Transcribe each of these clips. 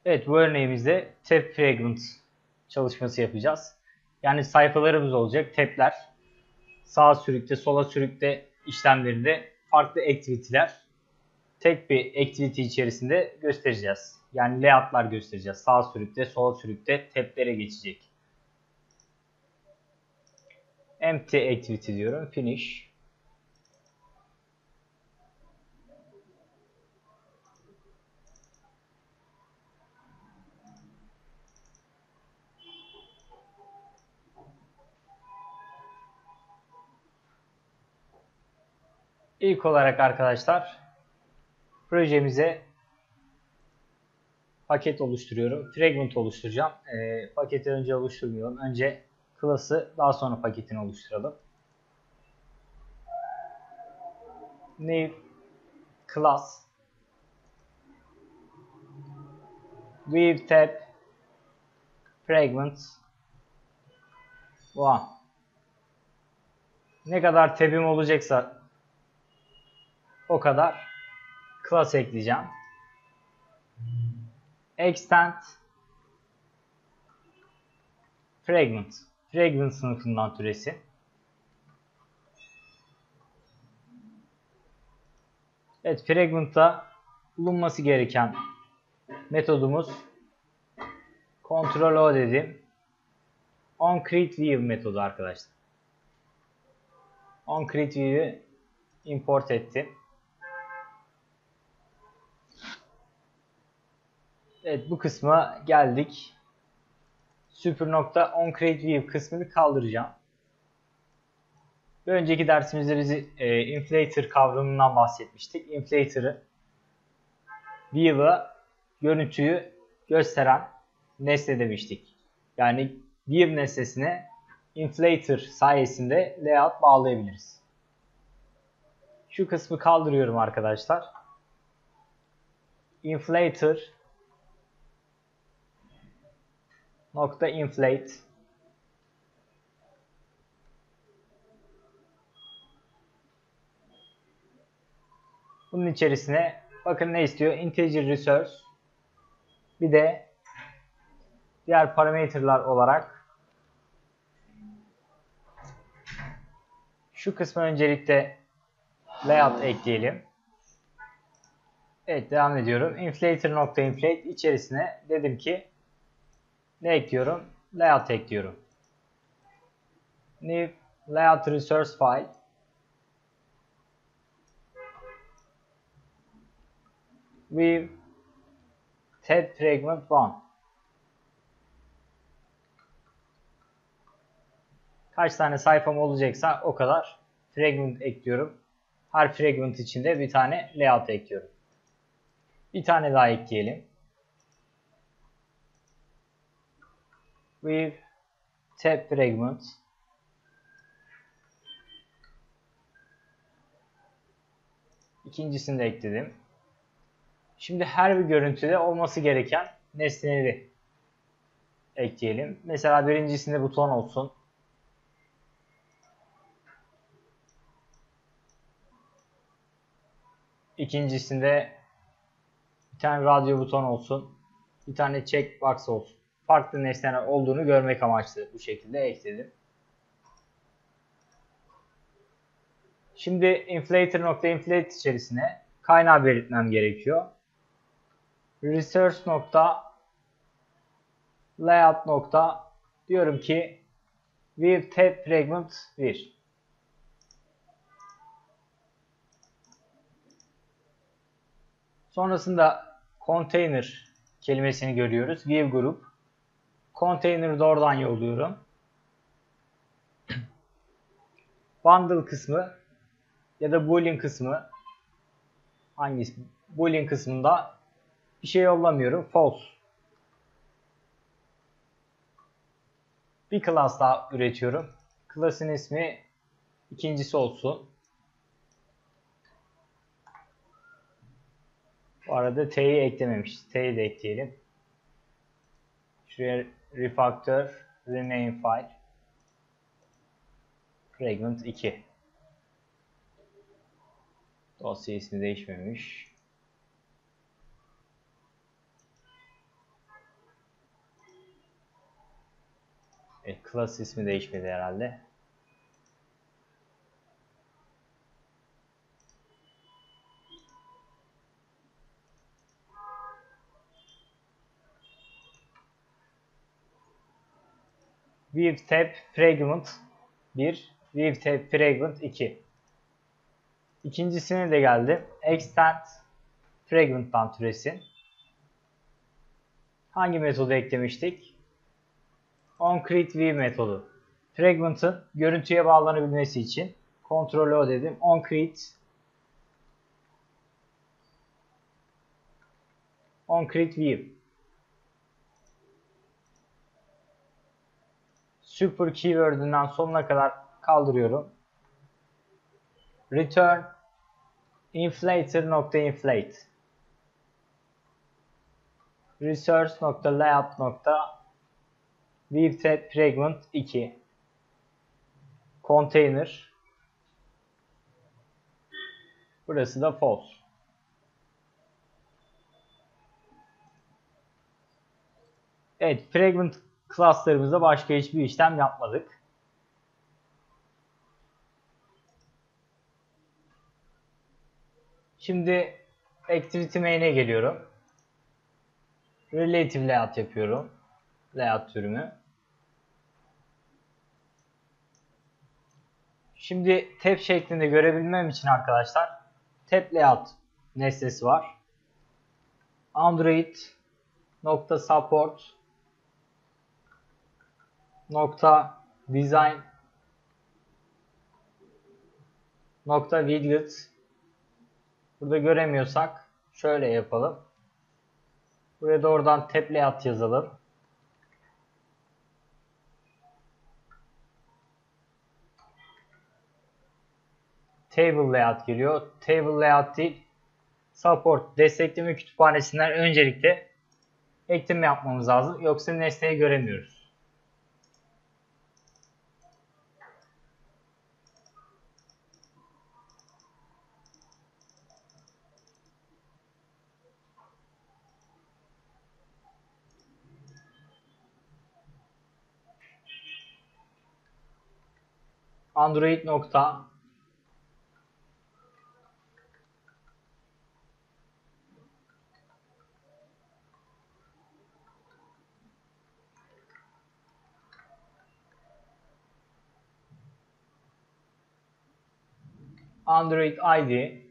Evet, bu örneğimizde tab fragment çalışması yapacağız. Yani sayfalarımız olacak, tabler. Sağa sürükle, sola sürükle işlemlerinde farklı activity'ler tek bir activity içerisinde göstereceğiz. Yani layout'lar göstereceğiz. Sağa sürükle, sola sürükle tab'lere geçecek. Empty activity diyorum. Finish. İlk olarak arkadaşlar projemize paket oluşturuyorum. Fragment oluşturacağım. Paketi önce oluşturmayalım. Önce class'ı, daha sonra paketini oluşturalım. New class with tab fragment 1. Ne kadar tab'im olacaksa o kadar class ekleyeceğim. Extend fragment. Fragment sınıfından türesin. Evet, fragment'ta bulunması gereken metodumuz Ctrl-O dedim. OnCreateView metodu arkadaşlar. OnCreateView'ü import ettim. Evet, bu kısma geldik. Super.onCreateView kısmını kaldıracağım. Bir önceki dersimizde biz inflator kavramından bahsetmiştik. Inflator'ı view'a görüntüyü gösteren nesne demiştik. Yani view nesnesine inflator sayesinde layout bağlayabiliriz. Şu kısmı kaldırıyorum arkadaşlar. Inflator nokta inflate bunun içerisine bakın ne istiyor? Integer resource, bir de diğer parametreler olarak şu kısmı öncelikle layout ekleyelim. Evet, devam ediyorum. Inflator.inflate içerisine dedim ki ne ekliyorum? Layout ekliyorum. New layout resource file with tab fragment 1. Kaç tane sayfam olacaksa o kadar fragment ekliyorum. Her fragment içinde bir tane layout ekliyorum. Bir tane daha ekleyelim. With tab fragment İkincisini de ekledim. Şimdi her bir görüntüde olması gereken nesneleri ekleyelim. Mesela birincisinde buton olsun. İkincisinde bir tane radyo buton olsun. Bir tane checkbox olsun. Farklı nesneler olduğunu görmek amaçlı bu şekilde ekledim. Şimdi inflator.inflate içerisine kaynağı belirtmem gerekiyor. Resource.layout. Diyorum ki with tab fragment 1. Sonrasında container kelimesini görüyoruz. View group. Container'ı da oradan yolluyorum. Bundle kısmı ya da boolean kısmı, hangisi? Boolean kısmında bir şey yollamıyorum. False. Bir class daha üretiyorum. Class'ın ismi ikincisi olsun. Bu arada t'yi eklememiş. T'yi de ekleyelim. Şuraya refactor rename file fragment 2. Dosya ismi değişmemiş. Class ismi değişmedi herhalde. WebTap Fragment 1, WebTap Fragment 2. İkincisine de geldi. Extend Fragment'tan türesin. Hangi metodu eklemiştik? OnCreateView metodu. Fragment'ın görüntüye bağlanabilmesi için Ctrl O dedim. OnCreateView. Super keyword'ünden sonuna kadar kaldırıyorum. Return inflator.inflate resource.layout.WebTap Fragment 2 Container. Burası da false. Evet, Fragment class'larımızda başka hiçbir işlem yapmadık. Şimdi Activity Main'e geliyorum. Relative Layout yapıyorum. Layout türümü. Şimdi tab şeklinde görebilmem için arkadaşlar tab layout nesnesi var. Android.support .design .widget. Burada göremiyorsak şöyle yapalım. Buraya doğrudan tab layout yazalım. Table layout geliyor. Table layout değil. Support destekleme kütüphanesinden öncelikle ekleme yapmamız lazım. Yoksa nesneyi göremiyoruz. Android nokta Android ID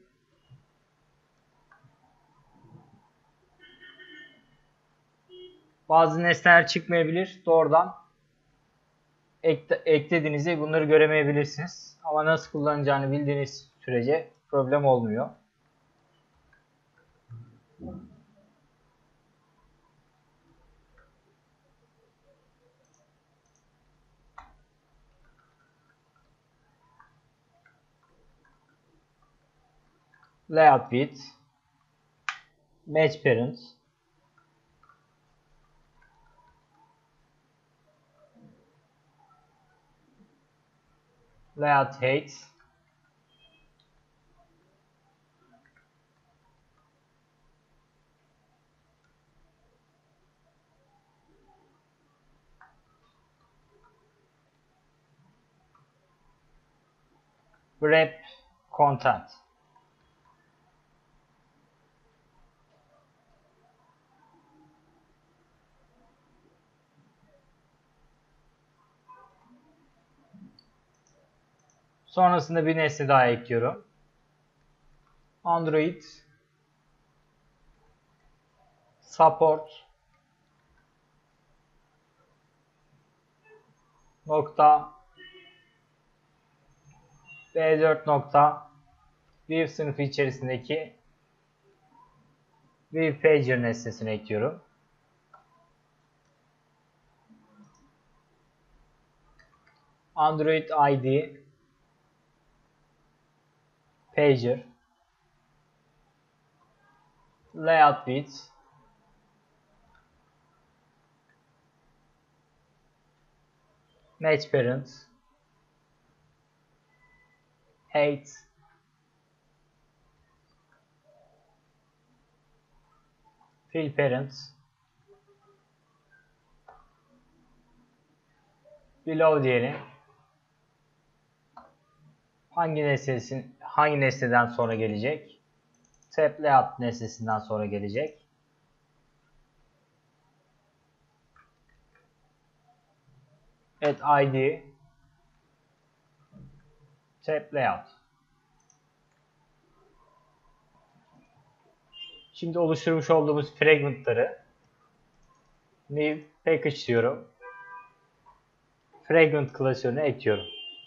bazı nesneler çıkmayabilir. Doğrudan eklediğinizde bunları göremeyebilirsiniz. Ama nasıl kullanacağını bildiğiniz sürece problem olmuyor. Layout width, match parent, layout height, wrap content. Sonrasında bir nesne daha ekliyorum. Android support nokta B4 nokta View sınıfı içerisindeki View Pager nesnesini ekliyorum. Android ID Pager Layout width Match parent height fill parent below diyelim. Hangi nesneden sonra gelecek? Tab layout nesnesinden sonra gelecek. Add id tab layout. Şimdi oluşturmuş olduğumuz fragmentları new package diyorum. Fragment klasörüne ekliyorum.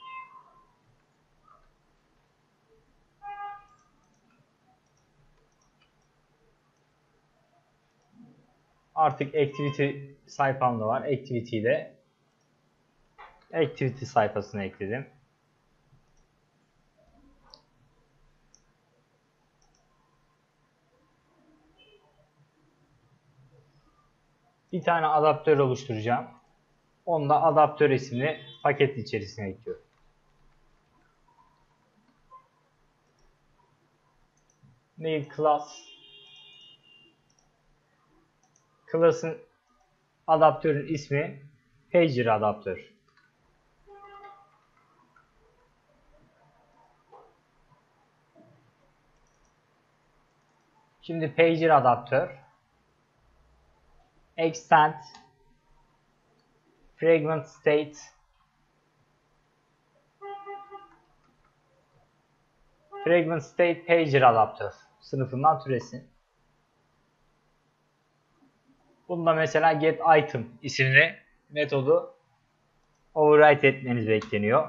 Artık activity sayfam da var. Activity'yi de activity sayfasına ekledim. Bir tane adaptör oluşturacağım. Onu da adaptör isimli paket içerisine ekliyorum. New class. Class'ın adaptörün ismi pager adaptör. Şimdi pager adaptör extend fragment state pager adaptör sınıfından türesin. Bunda mesela get item isimli metodu override etmeniz bekleniyor.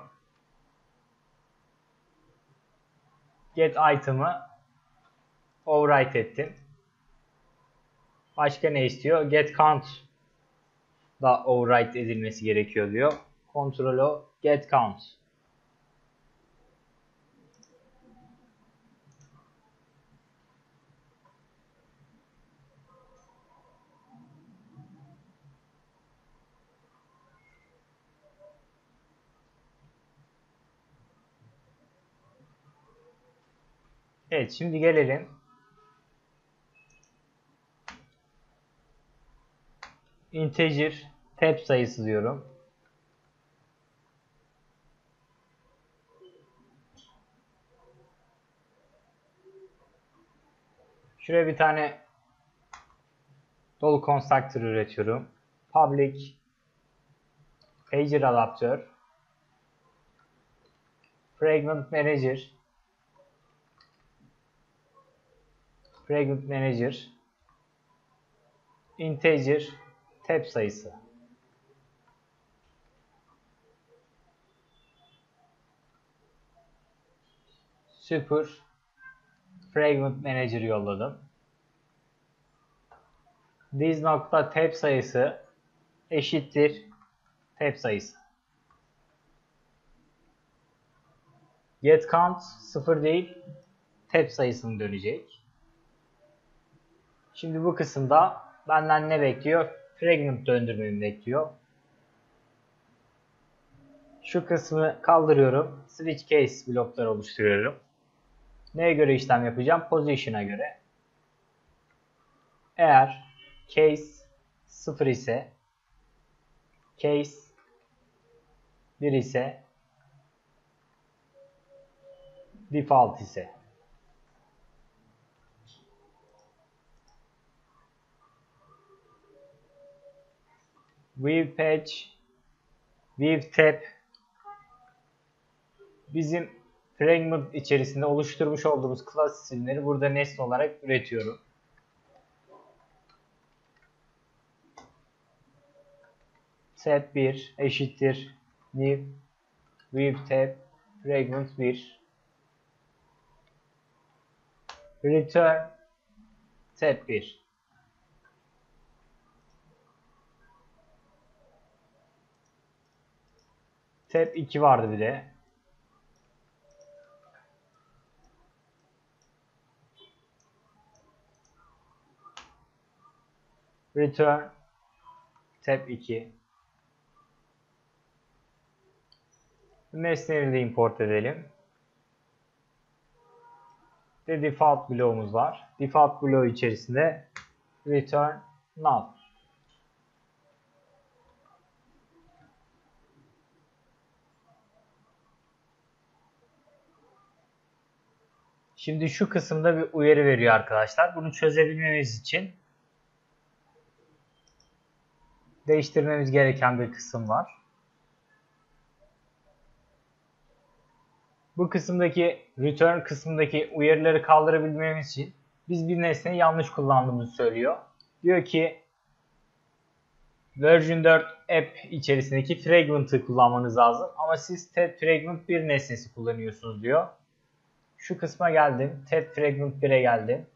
Get item'ı override ettim. Başka ne istiyor? Get count da override edilmesi gerekiyor diyor. Kontrolü get count. Evet, şimdi gelelim integer tab sayısı diyorum. Şuraya bir tane dolu constructor üretiyorum. Public pager adaptör fragment manager integer tab sayısı. Super fragment manager yolladım. This nokta tab sayısı eşittir tab sayısı. Get count 0 değil, tab sayısını dönecek. Şimdi bu kısımda benden ne bekliyor? Fragment döndürmemi bekliyor. Şu kısmı kaldırıyorum. Switch case blokları oluşturuyorum. Neye göre işlem yapacağım? Position'a göre. Eğer case 0 ise, case 1 ise, default ise. View page, view tab bizim fragment içerisinde oluşturmuş olduğumuz class isimleri burada nesne olarak üretiyorum. Tab 1 eşittir new view tab fragment 1 return tab 1. Tab 2 vardı bir de. Return tab 2. Nesneleri de import edelim. Ve default bloğumuz var. Default bloğu içerisinde return null. Şimdi şu kısımda bir uyarı veriyor arkadaşlar. Bunu çözebilmemiz için değiştirmemiz gereken bir kısım var. Bu kısımdaki return kısmındaki uyarıları kaldırabilmemiz için biz bir nesneyi yanlış kullandığımızı söylüyor. Diyor ki version 4 app içerisindeki fragment'ı kullanmanız lazım ama siz TED fragment 1 nesnesi kullanıyorsunuz diyor. Şu kısma geldim. TED fragment 1'e geldim.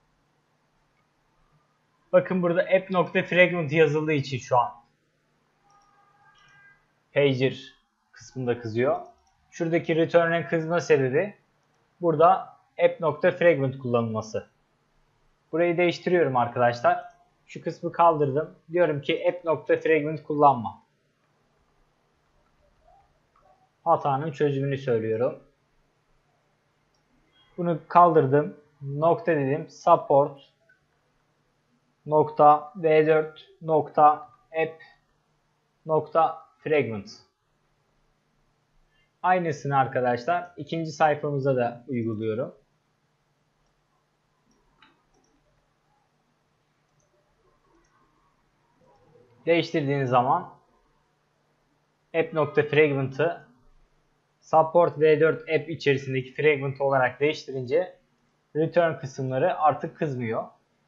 Bakın burada app.fragment yazıldığı için şu an pager kısmında kızıyor. Şuradaki return'in kızma sebebi burada app.fragment kullanılması. Burayı değiştiriyorum arkadaşlar. Şu kısmı kaldırdım. Diyorum ki app.fragment kullanma. Hatanın çözümünü söylüyorum. Bunu kaldırdım. Nokta dedim. Support nokta v4 nokta app nokta fragment. Aynısını arkadaşlar ikinci sayfamıza da uyguluyorum. Değiştirdiğiniz zaman app.fragment'ı support v4 app içerisindeki fragment olarak değiştirince return kısımları artık kızmıyor.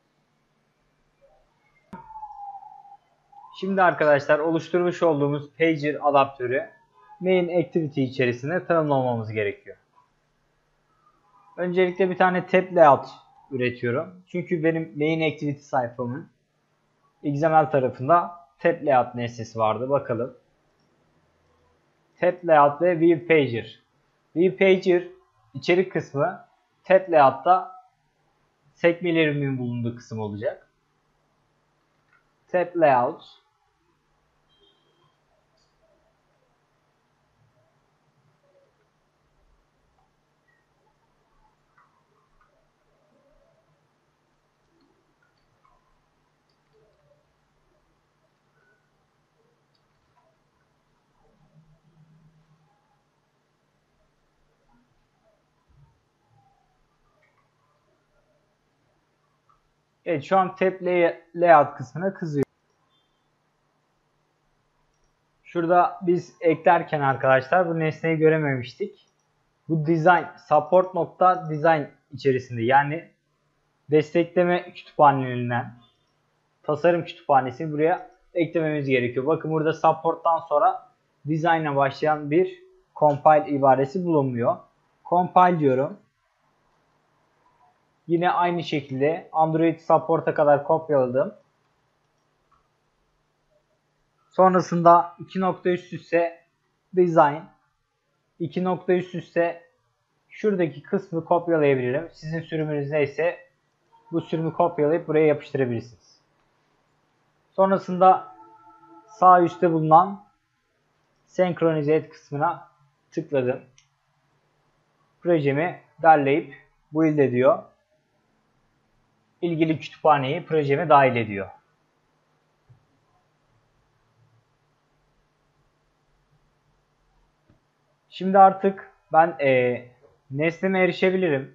Şimdi arkadaşlar oluşturmuş olduğumuz pager adaptörü main activity içerisinde tanımlamamız gerekiyor. Öncelikle bir tane tab layout üretiyorum. Çünkü benim main activity sayfamın XML tarafında tab layout nesnesi vardı. Bakalım. Tab layout ve view pager. View pager içerik kısmı, tab layout'ta sekmelerimin bulunduğu kısım olacak. Tab layout evet, şu an tab layout kısmına kızıyor. Şurada biz eklerken arkadaşlar bu nesneyi görememiştik. Bu design support nokta design içerisinde yani destekleme kütüphanelerinden tasarım kütüphanesini buraya eklememiz gerekiyor. Bakın burada support'tan sonra design'a başlayan bir compile ibaresi bulunmuyor. Compile diyorum. Yine aynı şekilde Android support'a kadar kopyaladım. Sonrasında 2 nokta üst üste design, 2 nokta üst üste şuradaki kısmı kopyalayabilirim. Sizin sürümünüz neyse bu sürümü kopyalayıp buraya yapıştırabilirsiniz. Sonrasında sağ üstte bulunan senkronize et kısmına tıkladım. Projemi derleyip build ediyor. İlgili kütüphaneyi projeme dahil ediyor. Şimdi artık ben nesneme erişebilirim.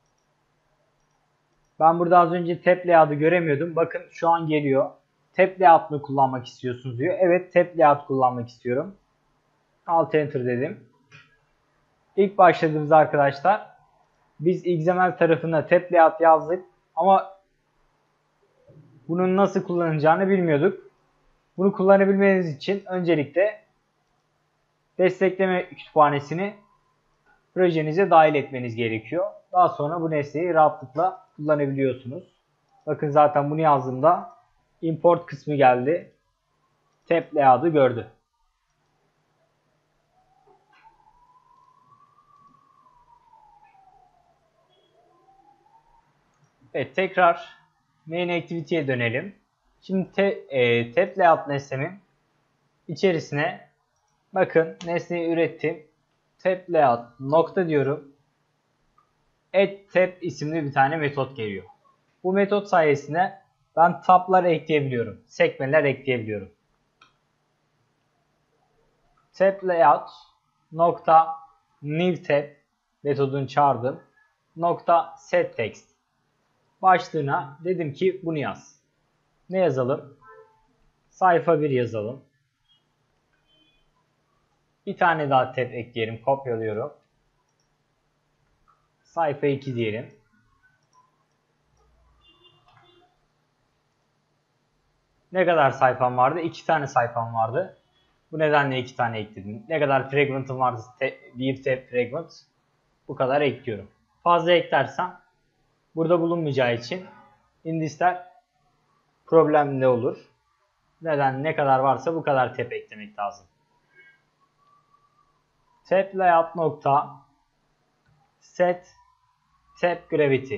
Ben burada az önce tab layout'u göremiyordum. Bakın şu an geliyor. Tab layout mı kullanmak istiyorsunuz diyor. Evet, tab layout kullanmak istiyorum. Alt enter dedim. İlk başladığımızda arkadaşlar biz XML tarafına tab layout yazdık ama bunun nasıl kullanılacağını bilmiyorduk. Bunu kullanabilmeniz için öncelikle destekleme kütüphanesini projenize dahil etmeniz gerekiyor. Daha sonra bu nesneyi rahatlıkla kullanabiliyorsunuz. Bakın zaten bunu yazdığımda import kısmı geldi. Tab layout'u gördü. Evet, tekrar main activity'ye dönelim. Şimdi tab layout nesnemin içerisine bakın nesneyi ürettim. Tab layout nokta diyorum. Add tab isimli bir tane metot geliyor. Bu metot sayesinde ben tablar ekleyebiliyorum. Sekmeler ekleyebiliyorum. Tab layout nokta new tab metodunu çağırdım. nokta set text. Başlığına dedim ki bunu yaz. Ne yazalım? Sayfa 1 yazalım. Bir tane daha tab ekleyelim. Kopyalıyorum. Sayfa 2 diyelim. Ne kadar sayfam vardı? 2 tane sayfam vardı. Bu nedenle 2 tane ekledim. Ne kadar fragment'ım vardı? Bir tab fragment. Bu kadar ekliyorum. Fazla eklersem burada bulunmayacağı için indisler problemli olur. Neden? Ne kadar varsa bu kadar tab eklemek lazım. Tab layout nokta set tab gravity.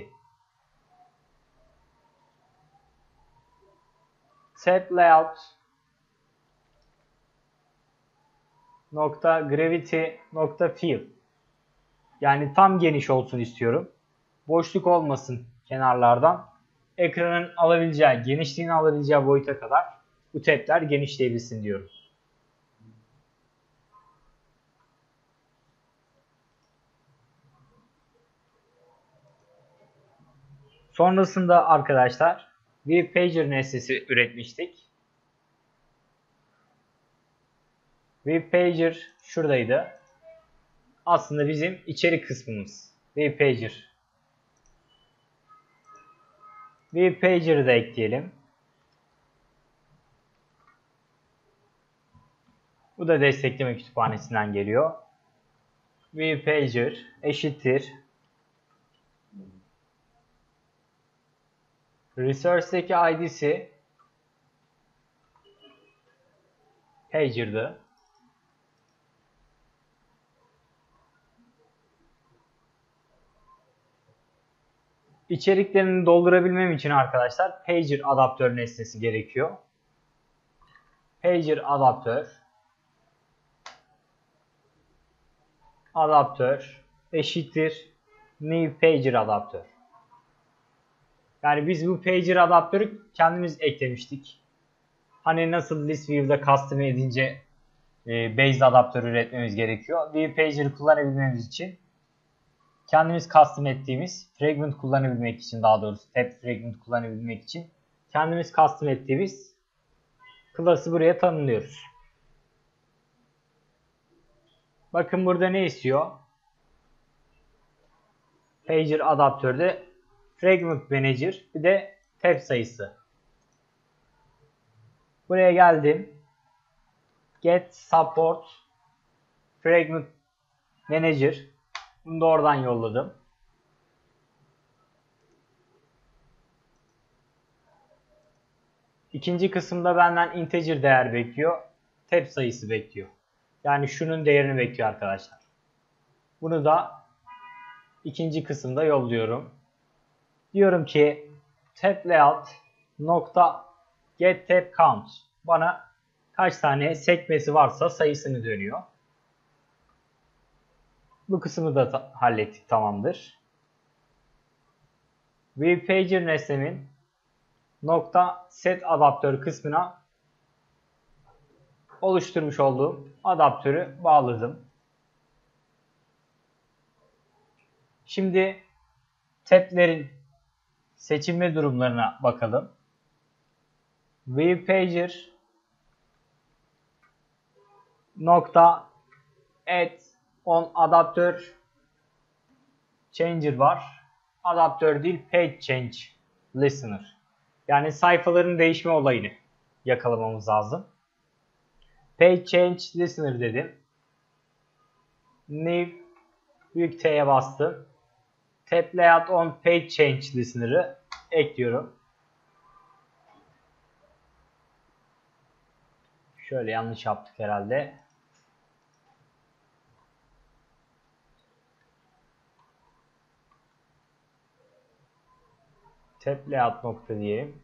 Tab layout nokta gravity nokta fill. Yani tam geniş olsun istiyorum. Boşluk olmasın kenarlardan. Ekranın alabileceği, genişliğini alabileceği boyuta kadar bu tabler genişleyebilsin diyorum. Sonrasında arkadaşlar bir pager nesnesi üretmiştik. Bir pager şuradaydı. Aslında bizim içerik kısmımız. Bir pager. Bir pager'ı da ekleyelim. Bu da destekleme kütüphanesinden geliyor. Bir pager eşittir resource'daki id'si pager'dı. İçeriklerini doldurabilmem için arkadaşlar pager adaptör nesnesi gerekiyor. Pager adaptör eşittir new pager adaptör. Yani biz bu pager adaptörü kendimiz eklemiştik. Hani nasıl list view'da custom edince based adaptör üretmemiz gerekiyor. View pager'ı kullanabilmemiz için kendimiz custom ettiğimiz fragment kullanabilmek için, daha doğrusu tab fragment kullanabilmek için kendimiz custom ettiğimiz class'ı buraya tanımlıyoruz. Bakın burada ne istiyor? Pager adaptörde fragment manager bir de tab sayısı. Buraya geldim. Get support fragment manager. Bunu da oradan yolladım. İkinci kısımda benden integer değer bekliyor. Tab sayısı bekliyor. Yani şunun değerini bekliyor arkadaşlar. Bunu da ikinci kısımda yolluyorum. Diyorum ki tab layout nokta get tab count. Bana kaç tane sekmesi varsa sayısını dönüyor. Bu kısmı da hallettik, tamamdır. ViewPager nesnemin nokta set adaptör kısmına oluşturmuş olduğum adaptörü bağladım. Şimdi tablerin seçilme durumlarına bakalım. ViewPager nokta add on adaptör changer var. Adaptör değil, page change listener. Yani sayfaların değişme olayını yakalamamız lazım. Page change listener dedim. New büyük T'ye bastım. Tab layout on page change listener'ı ekliyorum. Şöyle yanlış yaptık herhalde. Tab layout nokta diyelim.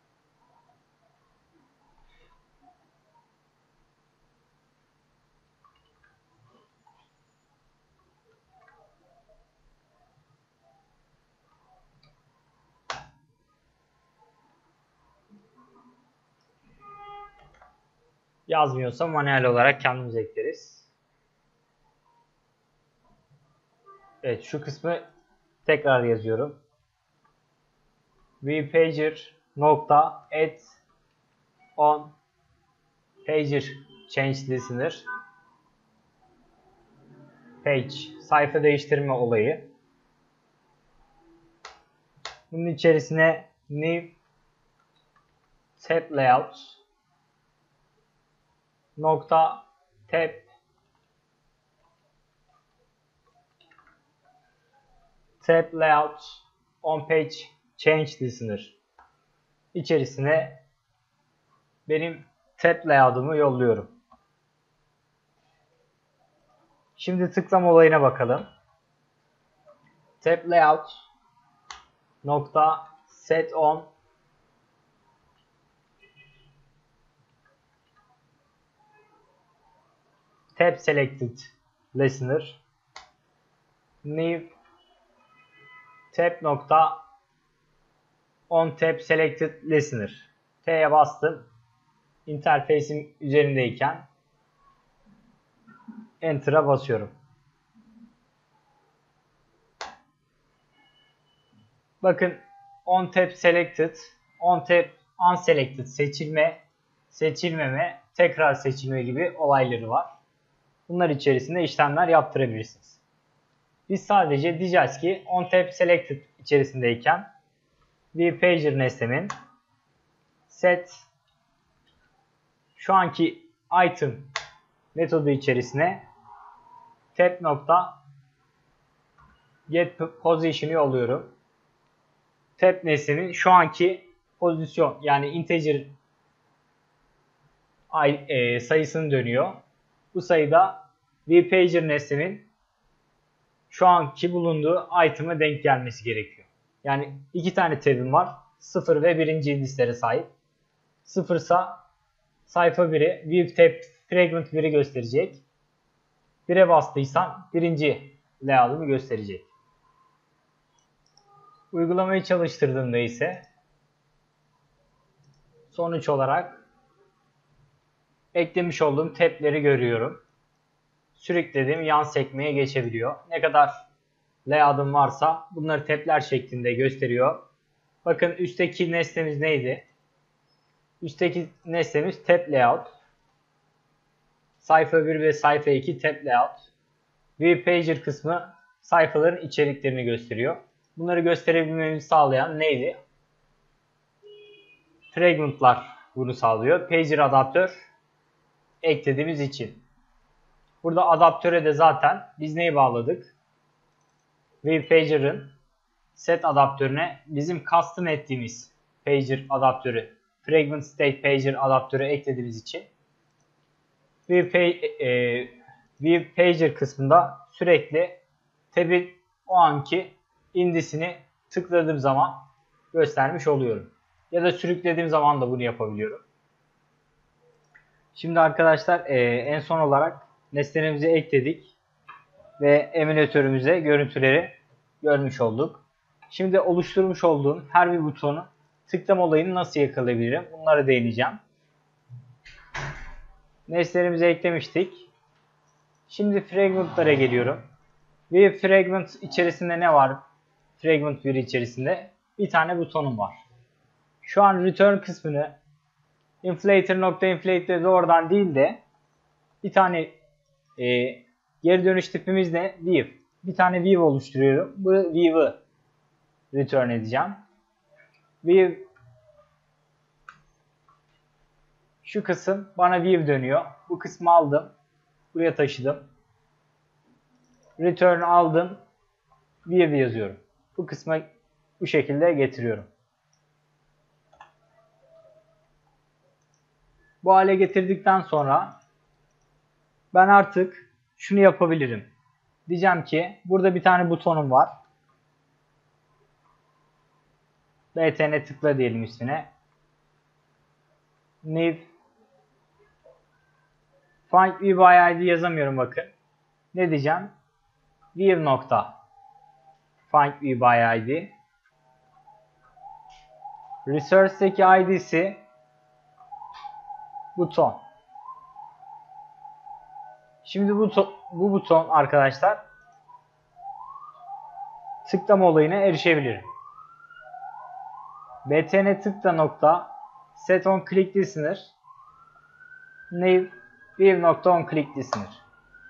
Yazmıyorsa manuel olarak kendimiz ekleriz. Evet, şu kısmı Tekrar yazıyorum. vPager nokta add on pager change listener page, sayfa değiştirme olayı. Bunun içerisine new tab layout nokta tab layout on page change listener içerisine benim tab layout'umu yolluyorum. Şimdi tıklama olayına bakalım. Tab layout nokta set on tab selected listener new tab nokta on tab selected listener. T'ye bastım. İnterfeysin üzerindeyken Enter'a basıyorum. Bakın on tab selected, on tab unselected seçilme, seçilmeme, tekrar seçilme gibi olayları var. Bunlar içerisinde işlemler yaptırabilirsiniz. Biz sadece diyeceğiz ki on tab selected içerisindeyken vPager nesnemin set şu anki item metodu içerisine tab nokta get position'ı yolluyorum. Tab nesnenin şu anki pozisyon yani integer sayısını dönüyor. Bu sayıda vPager nesnenin şu anki bulunduğu item'a denk gelmesi gerekiyor. Yani iki tane tab'im var. 0 ve 1. indislere sahip. 0 ise sayfa 1'i view tab fragment 1'i gösterecek. 1'e bastıysam 1. layout'umu gösterecek. Uygulamayı çalıştırdığımda ise sonuç olarak eklemiş olduğum tab'leri görüyorum. Sürüklediğim yan sekmeye geçebiliyor. Ne kadar layout'um varsa bunları tab'ler şeklinde gösteriyor. Bakın üstteki nesnemiz neydi? Üstteki nesnemiz tab layout. Sayfa 1 ve sayfa 2 tab layout. vPager kısmı sayfaların içeriklerini gösteriyor. Bunları gösterebilmemizi sağlayan neydi? Fragment'lar bunu sağlıyor. Pager adaptör eklediğimiz için. Burada adaptöre de zaten biz neyi bağladık? vPager'ın set adaptörüne bizim custom ettiğimiz pager adaptörü, fragment state pager adaptörü eklediğimiz için vPager kısmında sürekli tab'in o anki indisini tıkladığım zaman göstermiş oluyorum. Ya da sürüklediğim zaman da bunu yapabiliyorum. Şimdi arkadaşlar en son olarak nesnelerimizi ekledik ve emülatörümüze görüntüleri görmüş olduk. Şimdi oluşturmuş olduğum her bir butonu tıklama olayını nasıl yakalayabilirim? Bunlara değineceğim. Nesnelerimizi eklemiştik. Şimdi fragment'lara geliyorum. Ve fragment içerisinde ne var? Fragment 1 içerisinde bir tane butonum var. Şu an return kısmını inflator.inflate'de doğrudan değil de bir tane geri dönüş tipimiz ne? View. Bir tane view oluşturuyorum. Bu view'ı return edeceğim. View şu kısım bana view dönüyor. Bu kısmı aldım. Buraya taşıdım. Return aldım. View yazıyorum. Bu kısma bu şekilde getiriyorum. Bu hale getirdikten sonra ben artık şunu yapabilirim. Diyeceğim ki burada bir tane butonum var. btn tıkla diyelim üstüne. New Find View by ID yazamıyorum bakın. Ne diyeceğim? View nokta Find View by ID. Resource'daki ID'si buton. Şimdi bu buton arkadaşlar tıklama olayına erişebilirim. btn tıkla nokta set on click listener new view nokta on click listener.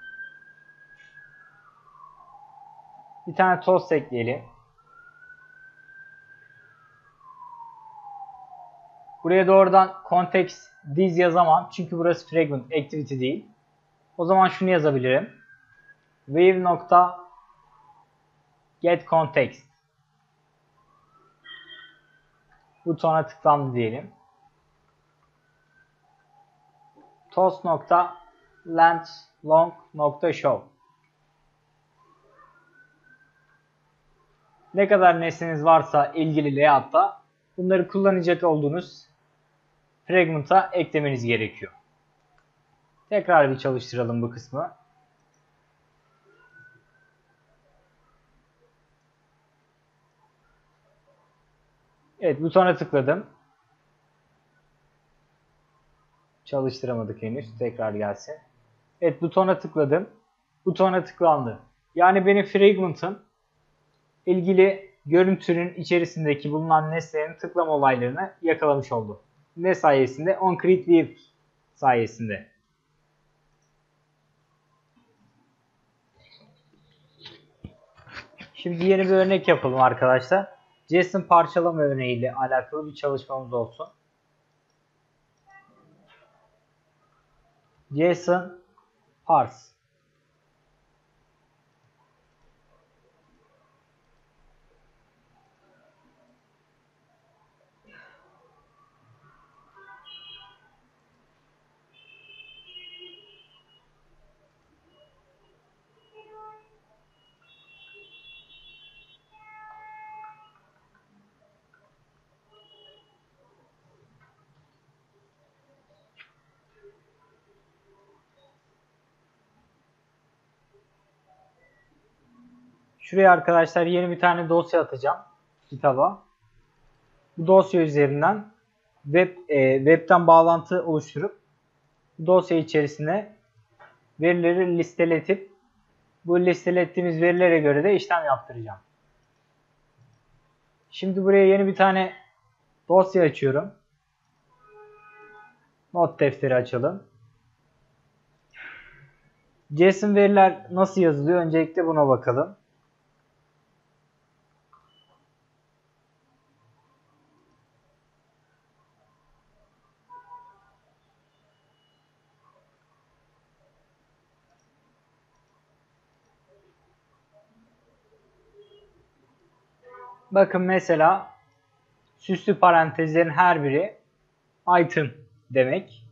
Bir tane toast ekleyelim. Buraya doğrudan context this yazamam. Çünkü burası fragment activity değil. O zaman şunu yazabilirim. View nokta get context. Butona tıklandı diyelim. Toast nokta length long nokta show. Ne kadar nesneniz varsa ilgili layout'ta bunları kullanacak olduğunuz fragment'a eklemeniz gerekiyor. Tekrar bir çalıştıralım bu kısmı. Evet, butona tıkladım. Çalıştıramadık henüz. Tekrar gelsin. Evet, butona tıkladım. Butona tıklandı. Yani benim fragment'ım ilgili görüntünün içerisindeki bulunan nesnelerin tıklama olaylarını yakalamış oldu. Ne sayesinde? OnCreate View sayesinde. Şimdi yeni bir örnek yapalım arkadaşlar. JSON parçalama örneğiyle alakalı bir çalışmamız olsun. JSON parse. Şuraya arkadaşlar yeni bir tane dosya atacağım. GitHub'a. Bu dosya üzerinden webten bağlantı oluşturup bu dosya içerisine verileri listeletip bu listelettiğimiz verilere göre de işlem yaptıracağım. Şimdi buraya yeni bir tane dosya açıyorum. Not defteri açalım. JSON veriler nasıl yazılıyor? Öncelikle buna bakalım. Bakın mesela süslü parantezlerin her biri item demek.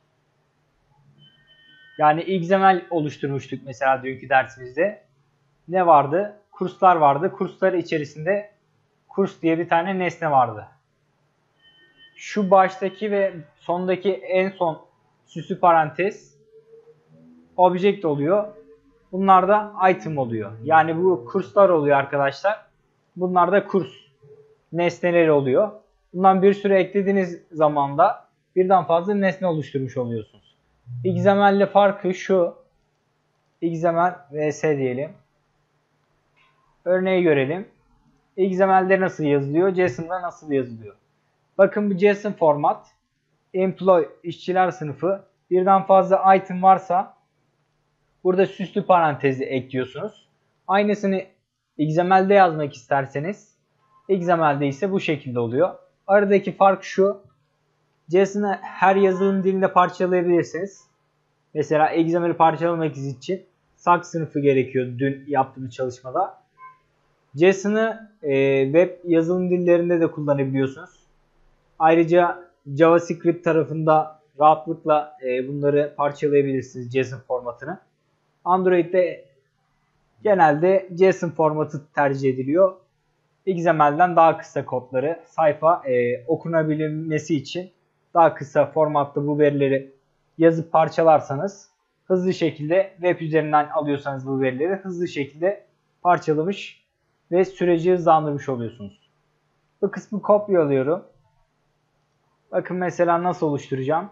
Yani XML oluşturmuştuk mesela dünkü dersimizde. Ne vardı? Kurslar vardı. Kurslar içerisinde kurs diye bir tane nesne vardı. Şu baştaki ve sondaki en son süslü parantez object oluyor. Bunlar da item oluyor. Yani bu kurslar oluyor arkadaşlar. Bunlar da kurs nesneleri oluyor. Bundan bir sürü eklediğiniz zaman da birden fazla nesne oluşturmuş oluyorsunuz. XML ile farkı şu. XML vs diyelim. Örneği görelim. XML'de nasıl yazılıyor? JSON'da nasıl yazılıyor? Bakın bu JSON format. Employee işçiler sınıfı. Birden fazla item varsa burada süslü parantezi ekliyorsunuz. Aynısını XML'de yazmak isterseniz XML'de ise bu şekilde oluyor. Aradaki fark şu. JSON'ı her yazılım dilinde parçalayabilirsiniz. Mesela XML'i parçalamak için SAC sınıfı gerekiyor dün yaptığımız çalışmada. JSON'ı web yazılım dillerinde de kullanabiliyorsunuz. Ayrıca JavaScript tarafında rahatlıkla bunları parçalayabilirsiniz JSON formatını. Android'de genelde JSON formatı tercih ediliyor. XML'den daha kısa kodları sayfa okunabilmesi için daha kısa formatta bu verileri yazıp parçalarsanız hızlı şekilde web üzerinden alıyorsanız bu verileri hızlı şekilde parçalamış ve süreci hızlandırmış oluyorsunuz. Bu kısmı kopyalıyorum. Bakın mesela nasıl oluşturacağım.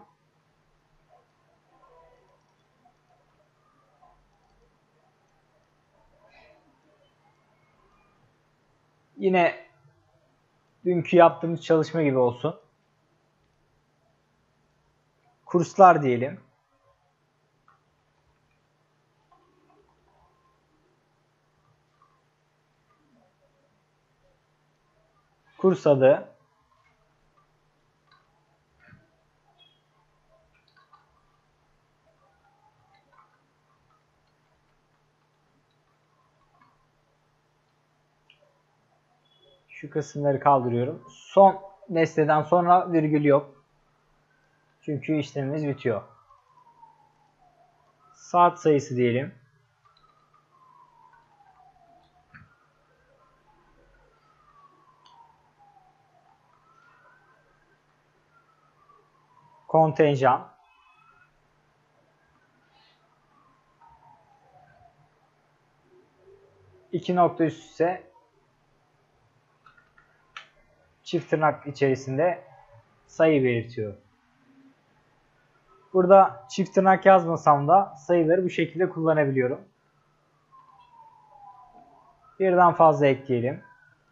Yine dünkü yaptığımız çalışma gibi olsun. Kurslar diyelim. Kurs adı. Şu kısımları kaldırıyorum. Son nesneden sonra virgül yok. Çünkü işlemimiz bitiyor. Saat sayısı diyelim. Kontenjan. İki nokta üst ise çift tırnak içerisinde sayı belirtiyor. Burada çift tırnak yazmasam da sayıları bu şekilde kullanabiliyorum. Birden fazla ekleyelim.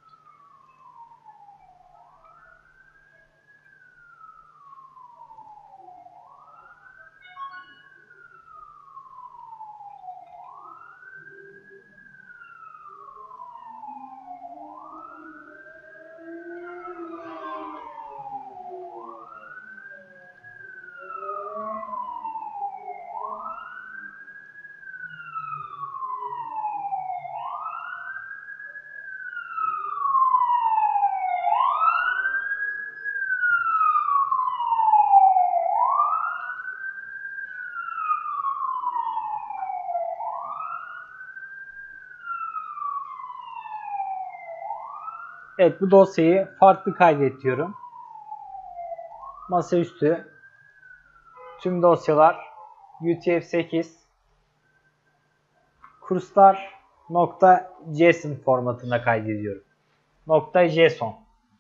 Evet, bu dosyayı farklı kaydet diyorum. Masaüstü tüm dosyalar UTF-8 kurslar.json formatında kaydediyorum. .json.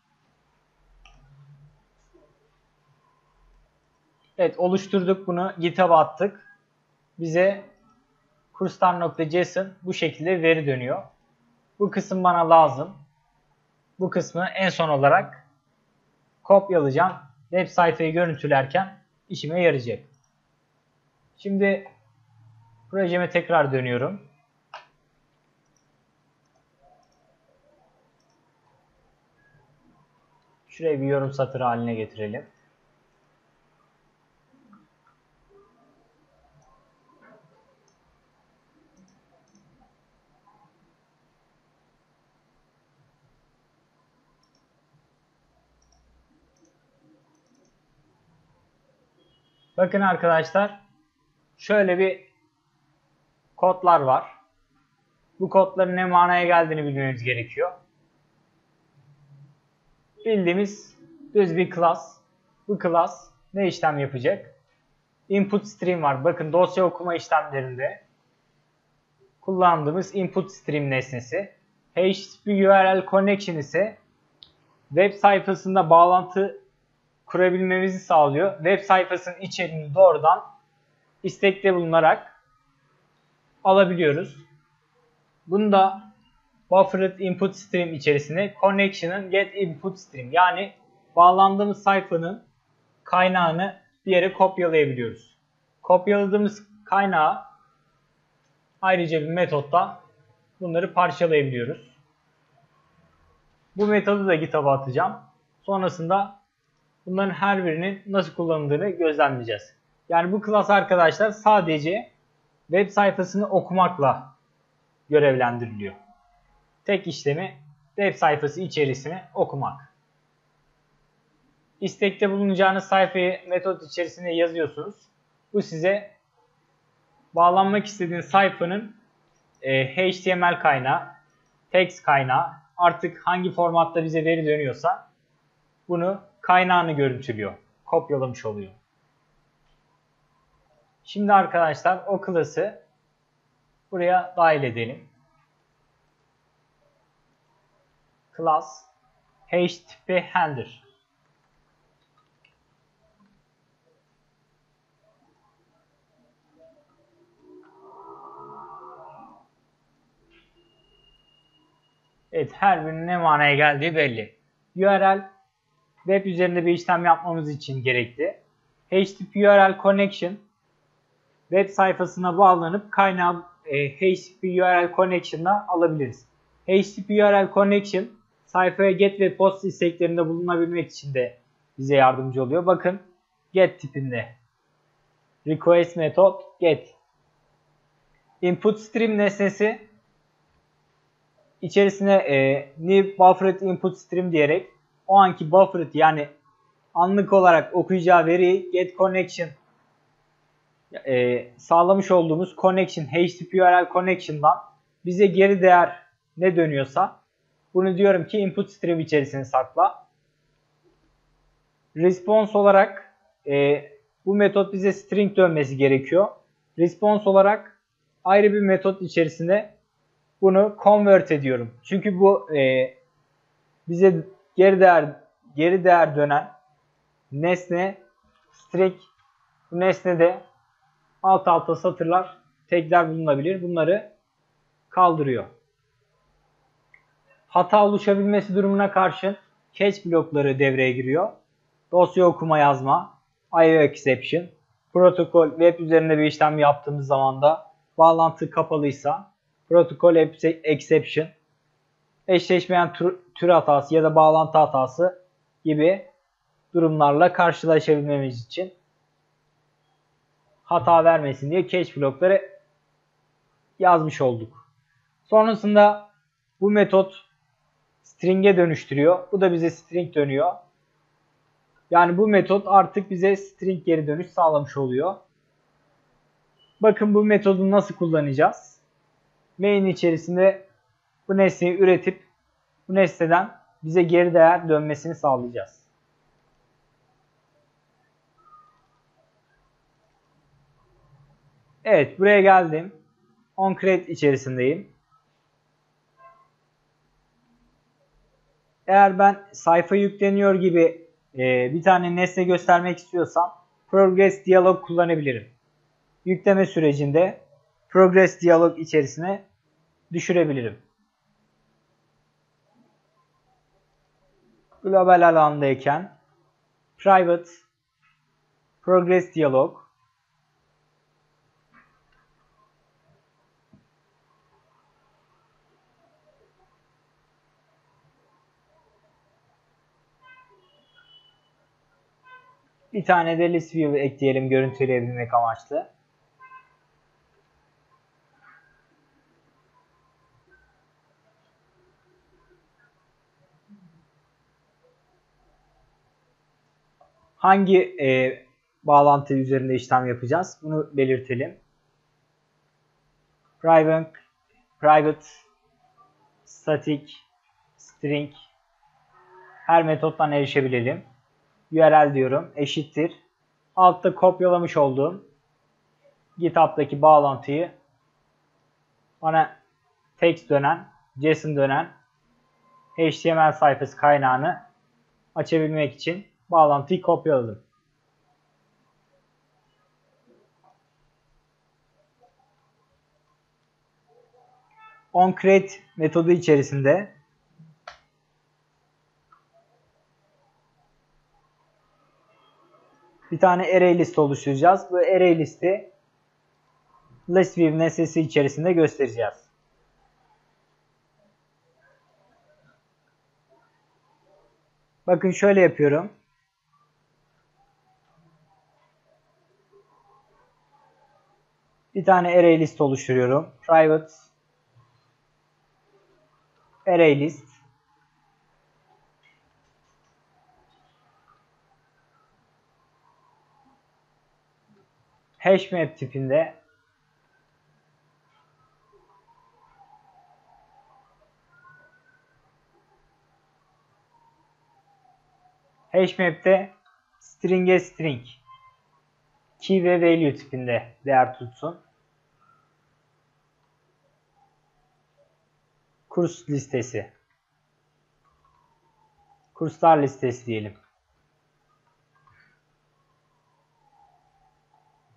Evet, oluşturduk bunu. GitHub'a attık. Bize kurslar.json bu şekilde veri dönüyor. Bu kısım bana lazım. Bu kısmı en son olarak kopyalayacağım. Web sayfayı görüntülerken işime yarayacak. Şimdi projeme tekrar dönüyorum. Şuraya bir yorum satırı haline getirelim. Bakın arkadaşlar, şöyle bir kodlar var. Bu kodların ne manaya geldiğini bilmemiz gerekiyor. Bildiğimiz düz bir class. Bu class ne işlem yapacak? Input stream var. Bakın dosya okuma işlemlerinde kullandığımız input stream nesnesi. HTTP URL connection ise web sayfasında bağlantı kurabilmemizi sağlıyor. Web sayfasının içeriğini doğrudan istekte bulunarak alabiliyoruz. Bunu da buffered input stream içerisine connection'ın get input stream, yani bağlandığımız sayfanın kaynağını bir yere kopyalayabiliyoruz. Kopyaladığımız kaynağı ayrıca bir metotta bunları parçalayabiliyoruz. Bu metodu da GitHub'a atacağım. Sonrasında bunların her birinin nasıl kullanıldığını gözlemleyeceğiz. Yani bu class arkadaşlar sadece web sayfasını okumakla görevlendiriliyor. Tek işlemi web sayfası içerisini okumak. İstekte bulunacağınız sayfayı metot içerisine yazıyorsunuz. Bu size bağlanmak istediğiniz sayfanın HTML kaynağı, text kaynağı, artık hangi formatta bize veri dönüyorsa bunu kaynağını görüntülüyor. Kopyalamış oluyor. Şimdi arkadaşlar o class'ı buraya dahil edelim. Class HTTP handler. Evet, her birinin ne manaya geldiği belli. URL web üzerinde bir işlem yapmamız için gerekli. HTTP URL connection web sayfasına bağlanıp kaynağı HTTP URL connection'la alabiliriz. HTTP URL connection sayfaya get ve post isteklerinde bulunabilmek için de bize yardımcı oluyor. Bakın get tipinde. Request method get. Input stream nesnesi içerisine new buffered input stream diyerek o anki buffered yani anlık olarak okuyacağı veriyi get connection sağlamış olduğumuz connection HTTP URL connection'dan bize geri değer ne dönüyorsa bunu diyorum ki input stream içerisine sakla. Response olarak bu metot bize string dönmesi gerekiyor. Response olarak ayrı bir metot içerisinde bunu convert ediyorum. Çünkü bu bize geri değer dönen nesne string. Bu nesnede alt alta satırlar, tagler bulunabilir. Bunları kaldırıyor. Hata oluşabilmesi durumuna karşın catch blokları devreye giriyor. Dosya okuma yazma, IO exception, protokol web üzerinde bir işlem yaptığımız zaman da bağlantı kapalıysa protokol exception, eşleşmeyen tür hatası ya da bağlantı hatası gibi durumlarla karşılaşabilmemiz için hata vermesin diye catch blokları yazmış olduk. Sonrasında bu metot string'e dönüştürüyor. Bu da bize string dönüyor. Yani bu metot artık bize string geri dönüş sağlamış oluyor. Bakın bu metodu nasıl kullanacağız? Main içerisinde bu nesneyi üretip bu nesneden bize geri değer dönmesini sağlayacağız. Evet, buraya geldim. OnCreate içerisindeyim. Eğer ben sayfa yükleniyor gibi bir tane nesne göstermek istiyorsam Progress Dialog kullanabilirim. Yükleme sürecinde Progress Dialog içerisine düşürebilirim. Global alandayken Private Progress Dialog bir tane de list view ekleyelim görüntüleyebilmek amaçlı. Hangi bağlantı üzerinde işlem yapacağız? Bunu belirtelim. Private Static String her metottan erişebilelim. URL diyorum eşittir. Altta kopyalamış olduğum GitHub'daki bağlantıyı bana text dönen, JSON dönen HTML sayfası kaynağını açabilmek için bağlantıyı kopyaladım. OnCreate metodu içerisinde bir tane array list oluşturacağız. Bu array listi ListView nesnesi içerisinde göstereceğiz. Bakın şöyle yapıyorum. Bir tane array list oluşturuyorum. Private array list. Hashmap tipinde Hashmap'te string'e string key ve value tipinde değer tutsun. Kurs listesi. Kurslar listesi diyelim.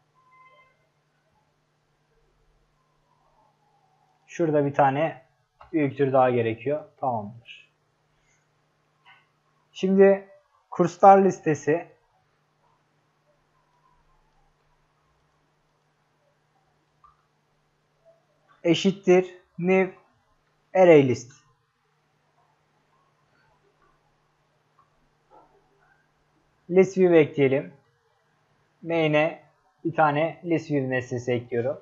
Şurada bir tane büyüktür daha gerekiyor. Tamamdır. Şimdi kurslar listesi eşittir new array list. List view ekleyelim. Main'e bir tane list view nesnesi ekliyorum.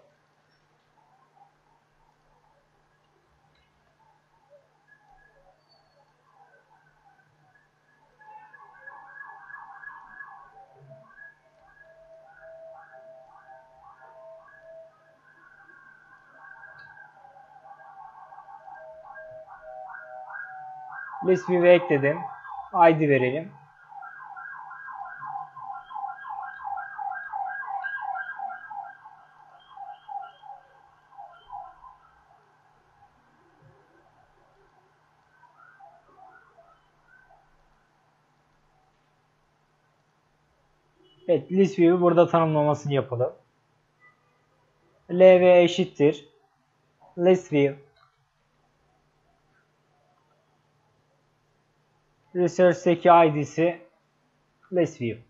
List view'e ekledim. ID verelim. Evet, list view'u burada tanımlamasını yapalım. LV eşittir list view resource'daki id'si list view.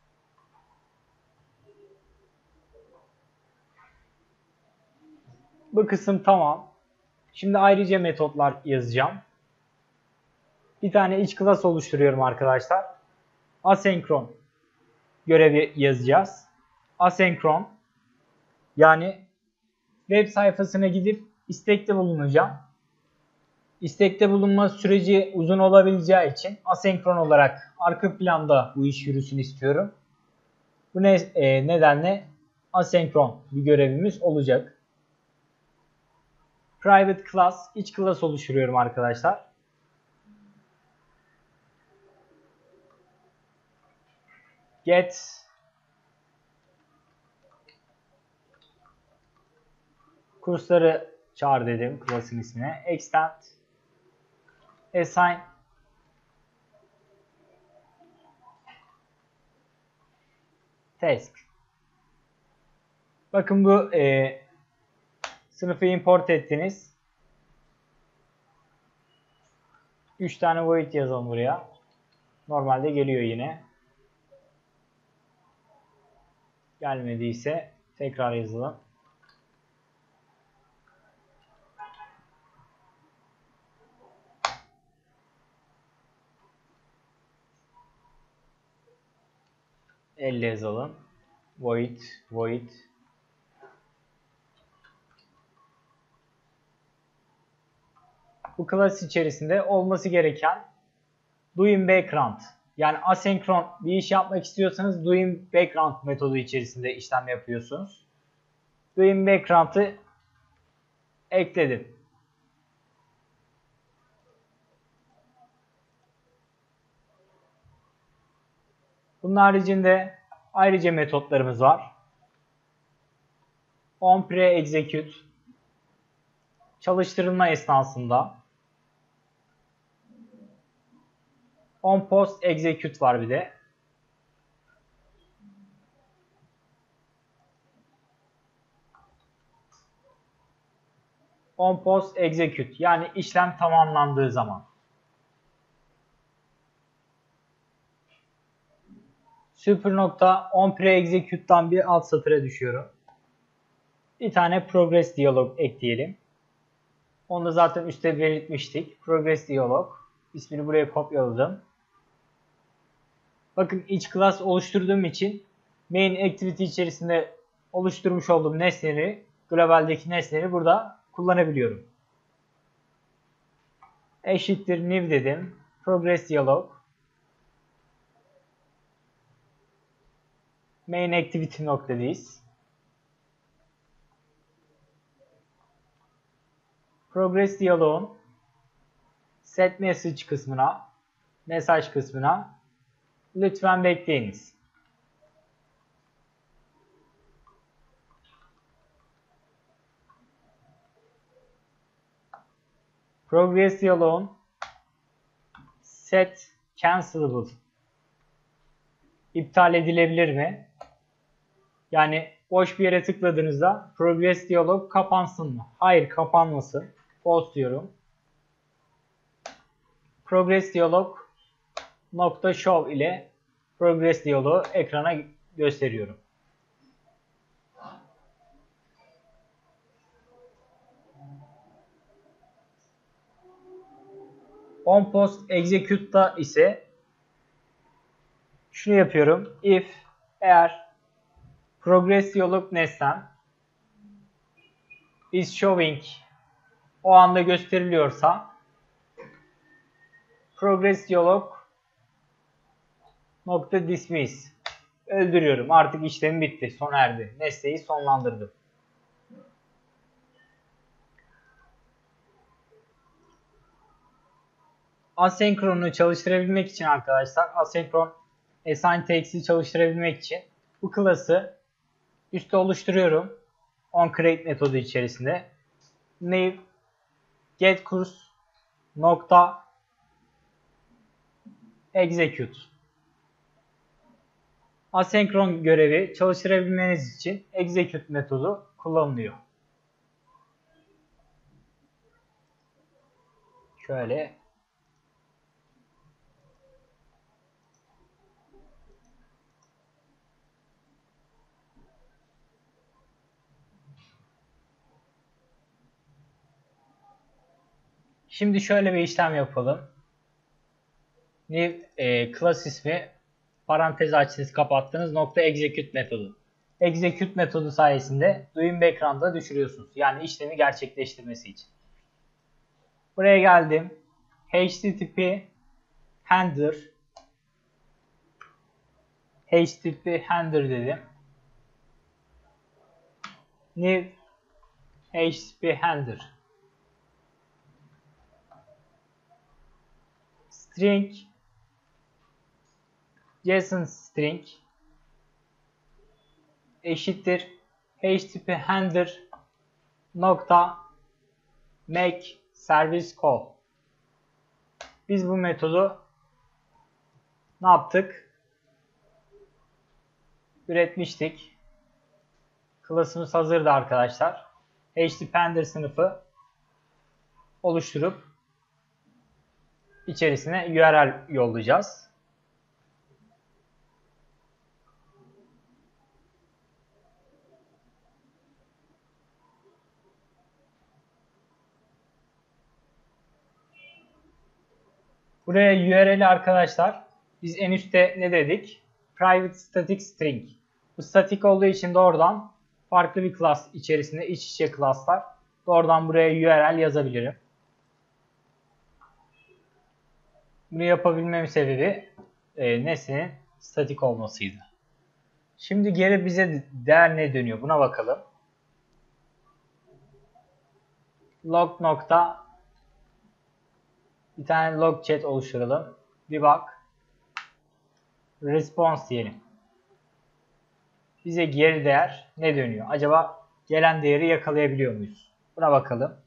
Bu kısım tamam. Şimdi ayrıca metotlar yazacağım. Bir tane iç class oluşturuyorum arkadaşlar. Asenkron görevi yazacağız. Asenkron yani web sayfasına gidip istekte bulunacağım. İstekte bulunma süreci uzun olabileceği için asenkron olarak arka planda bu iş yürüsün istiyorum. Bu nedenle asenkron bir görevimiz olacak. Private class, iç class oluşturuyorum arkadaşlar. Get kursları çağır dedim class'ın ismine. Extend assign task. Bakın bu sınıfı import ettiniz. 3 tane void yazalım buraya. Normalde geliyor yine. Gelmediyse tekrar yazalım. Elle yazalım. Void, void. Bu class içerisinde olması gereken doing background. Yani asenkron bir iş yapmak istiyorsanız doing background metodu içerisinde işlem yapıyorsunuz. Doing background'ı ekledim. Bunun haricinde ayrıca metotlarımız var. onPre-execute çalıştırılma esnasında onPost-execute var bir de. onPost-execute yani işlem tamamlandığı zaman. Super nokta onPre-execute'dan bir alt satıra düşüyorum. Bir tane progress diyalog ekleyelim. Onu da zaten üstte belirtmiştik. Progress diyalog. İsmini buraya kopyaladım. Bakın iç class oluşturduğum için main activity içerisinde oluşturmuş olduğum nesneleri, globaldeki nesneleri burada kullanabiliyorum. Eşittir new dedim. Progress diyalog. Main activity noktadayız. Progress diyaloğun set message kısmına, mesaj kısmına lütfen bekleyiniz. Progress diyaloğun set cancelable iptal edilebilir mi? Yani boş bir yere tıkladığınızda progress diyalog kapansın mı? Hayır, kapanmasın. False diyorum. progress diyalog nokta show ile progress diyaloğu ekrana gösteriyorum. On post execute'da ise şunu yapıyorum. If eğer progress diyalog nesnem is showing o anda gösteriliyorsa progress diyalog nokta dismiss öldürüyorum. Artık işlem bitti. Sona erdi. Nesneyi sonlandırdım. Asenkronu çalıştırabilmek için arkadaşlar, asenkron assign takes'i çalıştırabilmek için bu class'ı üstte oluşturuyorum. onCreate metodu içerisinde. New get course nokta execute. Asenkron görevi çalıştırabilmeniz için execute metodu kullanılıyor. Şöyle şimdi şöyle bir işlem yapalım. New class ismi parantez açtınız kapattınız nokta execute metodu. Execute metodu sayesinde doing background'a düşürüyorsunuz. Yani işlemi gerçekleştirmesi için. Buraya geldim. HTTP handler dedim. New HTTP handler string JSON string eşittir HTTP handler nokta make service call. Biz bu metodu ne yaptık? Üretmiştik. Class'ımız hazırdı arkadaşlar. HTTP handler sınıfı oluşturup içerisine URL yollayacağız. Buraya URL'i arkadaşlar biz en üstte ne dedik? Private static string. Bu statik olduğu için doğrudan farklı bir class içerisinde iç içe class'lar. Doğrudan buraya URL yazabilirim. Bunu yapabilmemin sebebi nesnenin statik olmasıydı. Şimdi geri bize değer ne dönüyor? Buna bakalım. Log nokta bir tane log chat oluşturalım. Bir bak. Response diyelim. Bize geri değer ne dönüyor? Acaba gelen değeri yakalayabiliyor muyuz? Buna bakalım.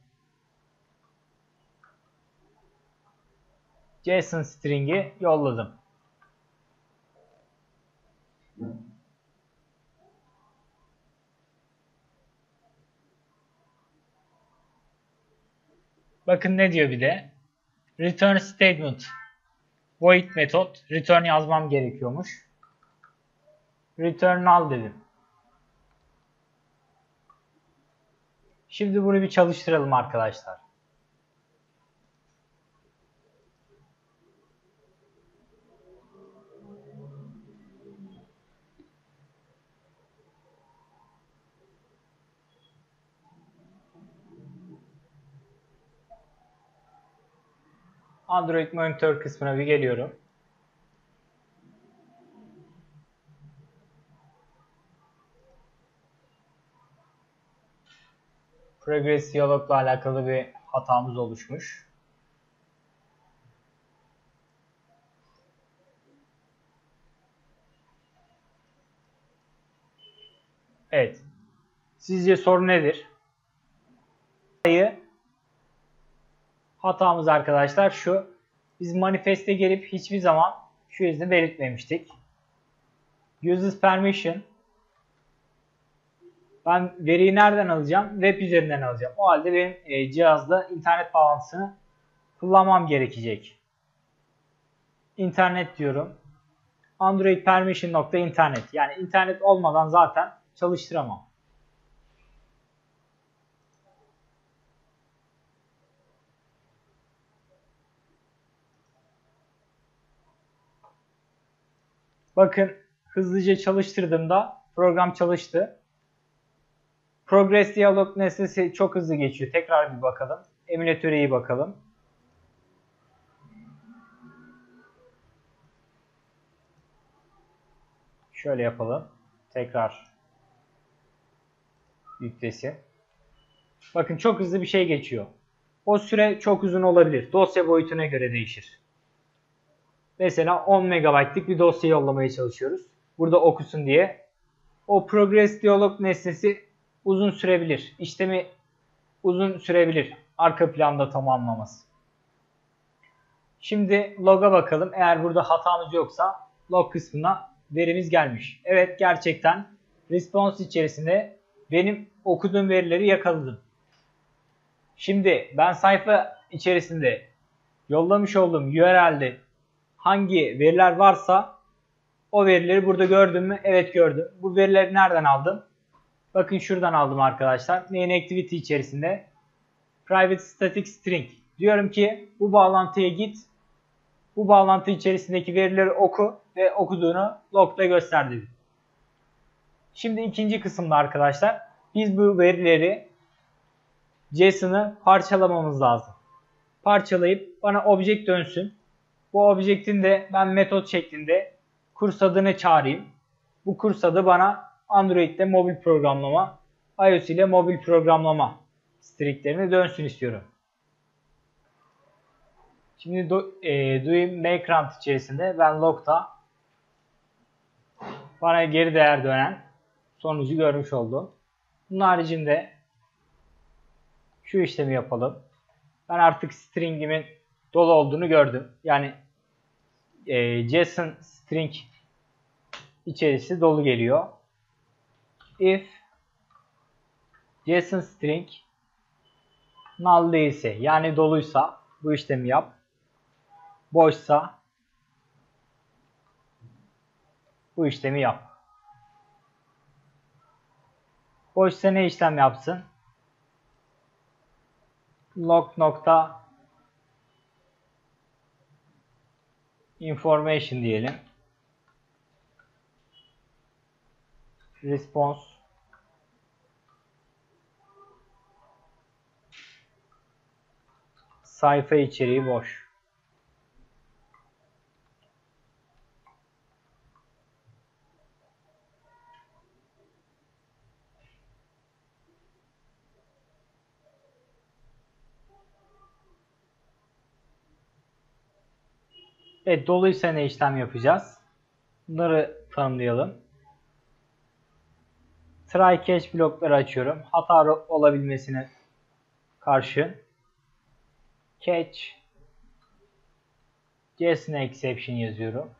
JSON string'i yolladım. Bakın ne diyor bir de. Return statement. Void metot. Return yazmam gerekiyormuş. Return null dedim. Şimdi bunu bir çalıştıralım arkadaşlar. Android Monitor kısmına bir geliyorum. Progress diyalogla alakalı bir hatamız oluşmuş. Evet. Sizce sorun nedir? Hatamız arkadaşlar şu. Biz manifeste gelip hiçbir zaman şu izni belirtmemiştik. Uses permission. Ben veriyi nereden alacağım? Web üzerinden alacağım. O halde benim cihazda internet bağlantısını kullanmam gerekecek. internet diyorum. Android permission nokta internet. Yani internet olmadan zaten çalıştıramam. Bakın hızlıca çalıştırdığımda program çalıştı. Progress diyalog nesnesi çok hızlı geçiyor. Tekrar bir bakalım. Emülatöre iyi bakalım. Şöyle yapalım. Tekrar yüklesin. Bakın çok hızlı bir şey geçiyor. O süre çok uzun olabilir. Dosya boyutuna göre değişir. Mesela 10 MB'lık bir dosya yollamaya çalışıyoruz. Burada okusun diye. O progress diyalog nesnesi uzun sürebilir. İşlemi uzun sürebilir. Arka planda tamamlaması. Şimdi log'a bakalım. Eğer burada hatamız yoksa log kısmına verimiz gelmiş. Evet, gerçekten response içerisinde benim okuduğum verileri yakaladım. Şimdi ben sayfa içerisinde yollamış olduğum URL'de hangi veriler varsa o verileri burada gördüm mü? Evet, gördüm. Bu verileri nereden aldım? Bakın şuradan aldım arkadaşlar. Main activity içerisinde private static string. Diyorum ki bu bağlantıya git. Bu bağlantı içerisindeki verileri oku ve okuduğunu log'da gösterdi. Şimdi ikinci kısımda arkadaşlar biz bu verileri JSON'ı parçalamamız lazım. Parçalayıp bana object dönsün. Bu object'in de ben metot şeklinde kurs adını çağırayım. Bu kurs adı bana Android'de mobil programlama, iOS ile mobil programlama stringlerini dönsün istiyorum. Şimdi doing background içerisinde ben log'da bana geri değer dönen sonucu görmüş oldum. Bunun haricinde şu işlemi yapalım. Ben artık string'imin dolu olduğunu gördüm. Yani JSON string içerisi dolu geliyor. If JSON string null değilse, yani doluysa bu işlemi yap. Boşsa bu işlemi yap. Boşsa ne işlem yapsın? Log nokta information diyelim. Response sayfa içeriği boş. Evet, doluysa ne işlem yapacağız? Bunları tanımlayalım. Try catch blokları açıyorum. Hata olabilmesine karşı. Catch JSON exception yazıyorum.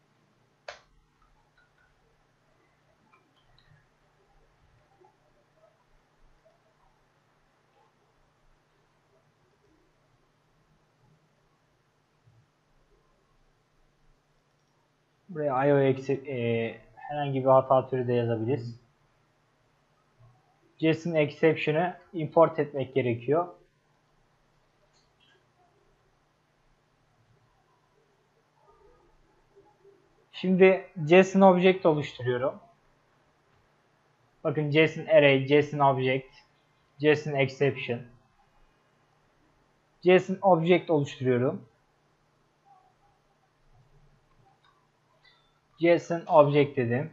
Buraya herhangi bir hata türü de yazabiliriz. JSON exception'ı import etmek gerekiyor. Şimdi JSON object oluşturuyorum. Bakın JSON array, JSON object, JSON exception. JSON object oluşturuyorum. JSON object dedim.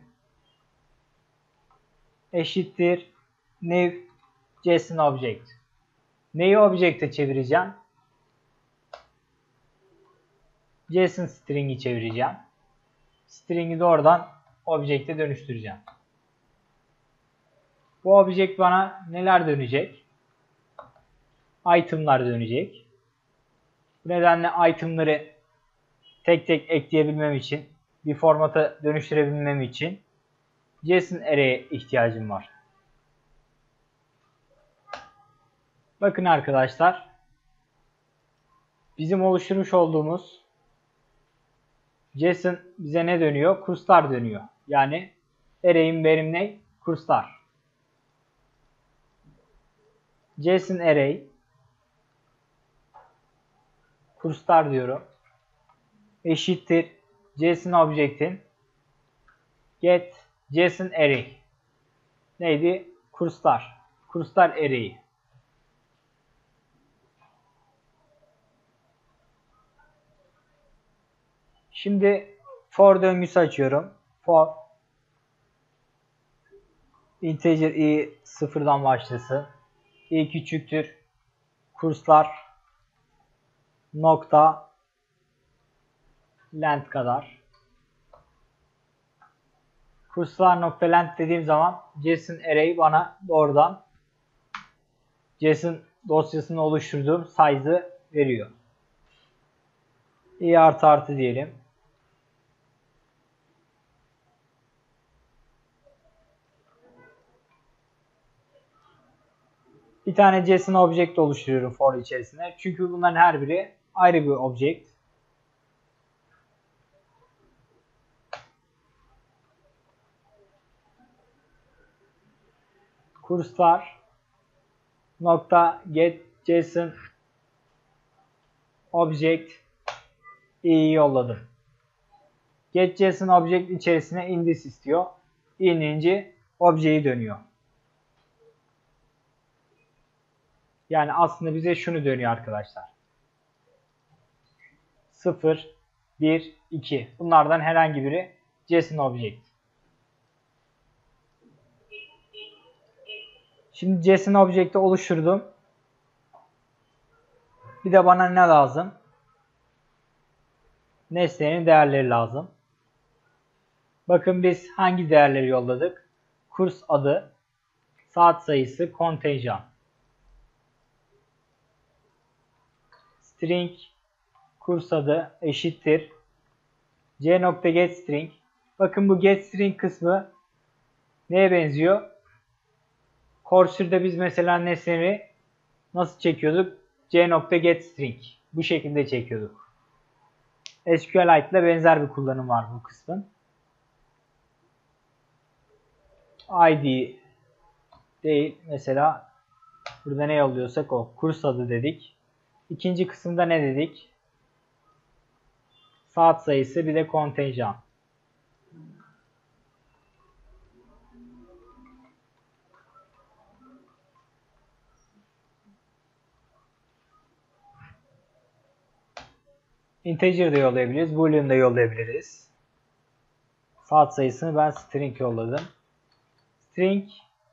Eşittir new JSON object. Neyi object'e çevireceğim? JSON string'i çevireceğim. String'i de oradan object'e dönüştüreceğim. Bu object bana neler dönecek? Item'lar dönecek. Bu nedenle item'ları tek tek ekleyebilmem için, bir formata dönüştürebilmem için JSON array'e ihtiyacım var. Bakın arkadaşlar, bizim oluşturmuş olduğumuz JSON bize ne dönüyor? Kurslar dönüyor. Yani array'in verim ne? Kurslar. JSON array kurslar diyorum. Eşittir JSON object'in get JSON array. Neydi? Kurslar. Kurslar array'i. Şimdi for döngüsü açıyorum. For integer i sıfırdan başlasın. I küçüktür kurslar nokta length kadar. Kurslar nokta length dediğim zaman JSON array bana doğrudan JSON dosyasını oluşturduğum size'ı veriyor. I artı artı diyelim. Bir tane JSON object oluşturuyorum for içerisinde. Çünkü bunların her biri ayrı bir object. Kurslar nokta get JSON object i'yi yolladım. Get JSON object içerisine index istiyor. İnince objeyi dönüyor. Yani aslında bize şunu dönüyor arkadaşlar. 0, 1, 2. Bunlardan herhangi biri JSON object. Şimdi JSON object'i oluşturdum. Bir de bana ne lazım? Nesnenin değerleri lazım. Bakın biz hangi değerleri yolladık? Kurs adı, saat sayısı, kontenjan. String kurs adı eşittir c.getString. Bakın bu getString kısmı neye benziyor? Cursor'da biz mesela nesneleri nasıl çekiyorduk? c.getString. Bu şekilde çekiyorduk. SQLite ile benzer bir kullanım var bu kısmın. ID değil. Mesela burada ne yolluyorsak o. Kurs adı dedik. İkinci kısımda ne dedik? Saat sayısı bir de kontenjan. Integer de yollayabiliriz. Boolean da yollayabiliriz. Saat sayısını ben string yolladım. String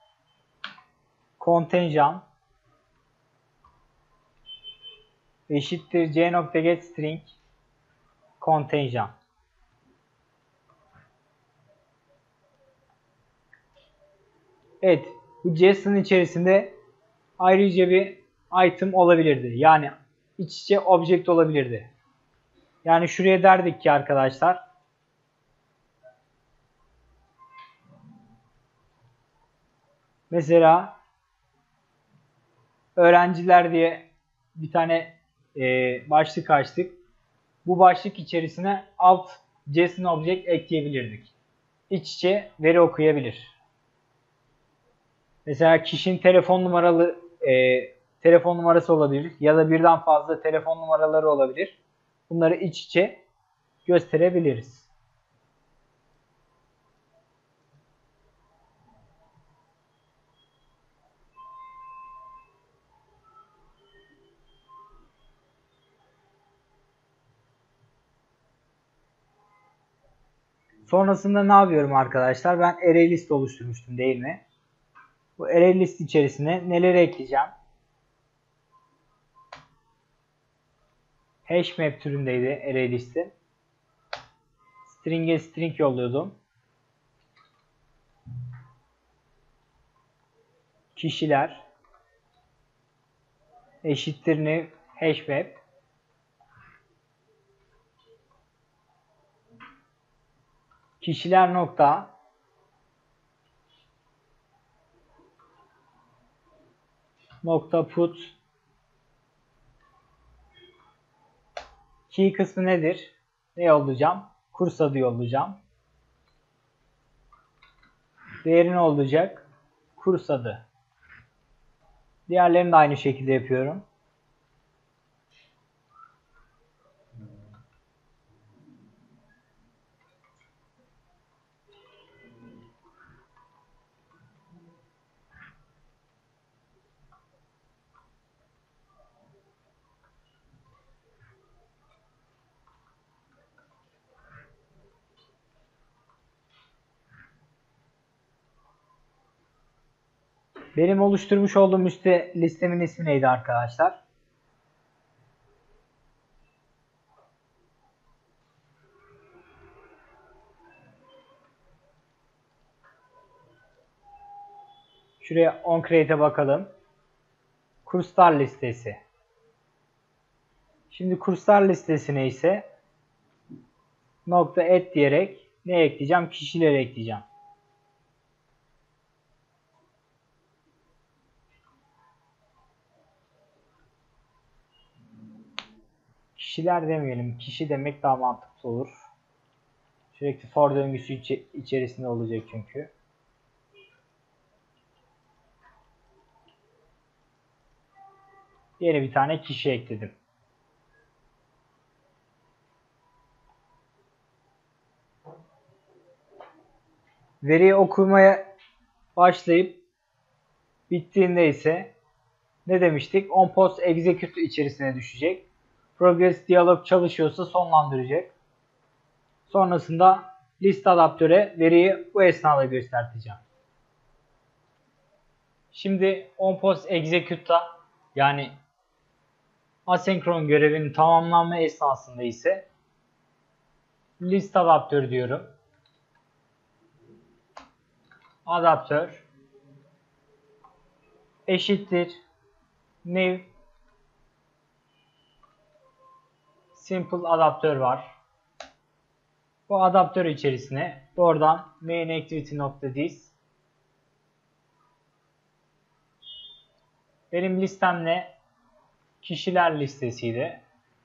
kontenjan eşittir c.getString kontenjan. Evet, bu JSON içerisinde ayrıca bir item olabilirdi. Yani iç içe object olabilirdi. Yani şuraya derdik ki arkadaşlar, mesela öğrenciler diye bir tane başlık açtık. Bu başlık içerisine alt JSON object ekleyebilirdik. İç içe veri okuyabilir. Mesela kişinin telefon numarası olabilir ya da birden fazla telefon numaraları olabilir. Bunları iç içe gösterebiliriz. Sonrasında ne yapıyorum arkadaşlar? Ben array list oluşturmuştum değil mi? Bu array list içerisine neleri ekleyeceğim? Hashmap türündeydi array listi. String'e string yolluyordum. Kişiler eşittir new hashmap. Kişiler nokta put key kısmı nedir? Ne yollayacağım? kurs adı yollayacağım. Değeri ne olacak? Kurs adı. Diğerlerini de aynı şekilde yapıyorum. Benim oluşturmuş olduğum listemin ismi neydi arkadaşlar? Şuraya onCreate'e bakalım. Kurslar listesi. Şimdi kurslar listesine ise .add diyerek ne ekleyeceğim? Kişileri ekleyeceğim. Kişiler demeyelim. Kişi demek daha mantıklı olur. Sürekli for döngüsü içerisinde olacak çünkü. Yeni bir tane kişi ekledim. Veriyi okumaya başlayıp bittiğinde ise ne demiştik? OnPost execute içerisine düşecek. Progress diyalog çalışıyorsa sonlandıracak. Sonrasında list adaptöre veriyi bu esnada göstereceğim. Şimdi OnPost execute'da yani asenkron görevinin tamamlanma esnasında ise list adaptör diyorum. Adaptör eşittir new simple adaptör var. Bu adaptör içerisine doğrudan main activity.this benim listemle kişiler listesiydi.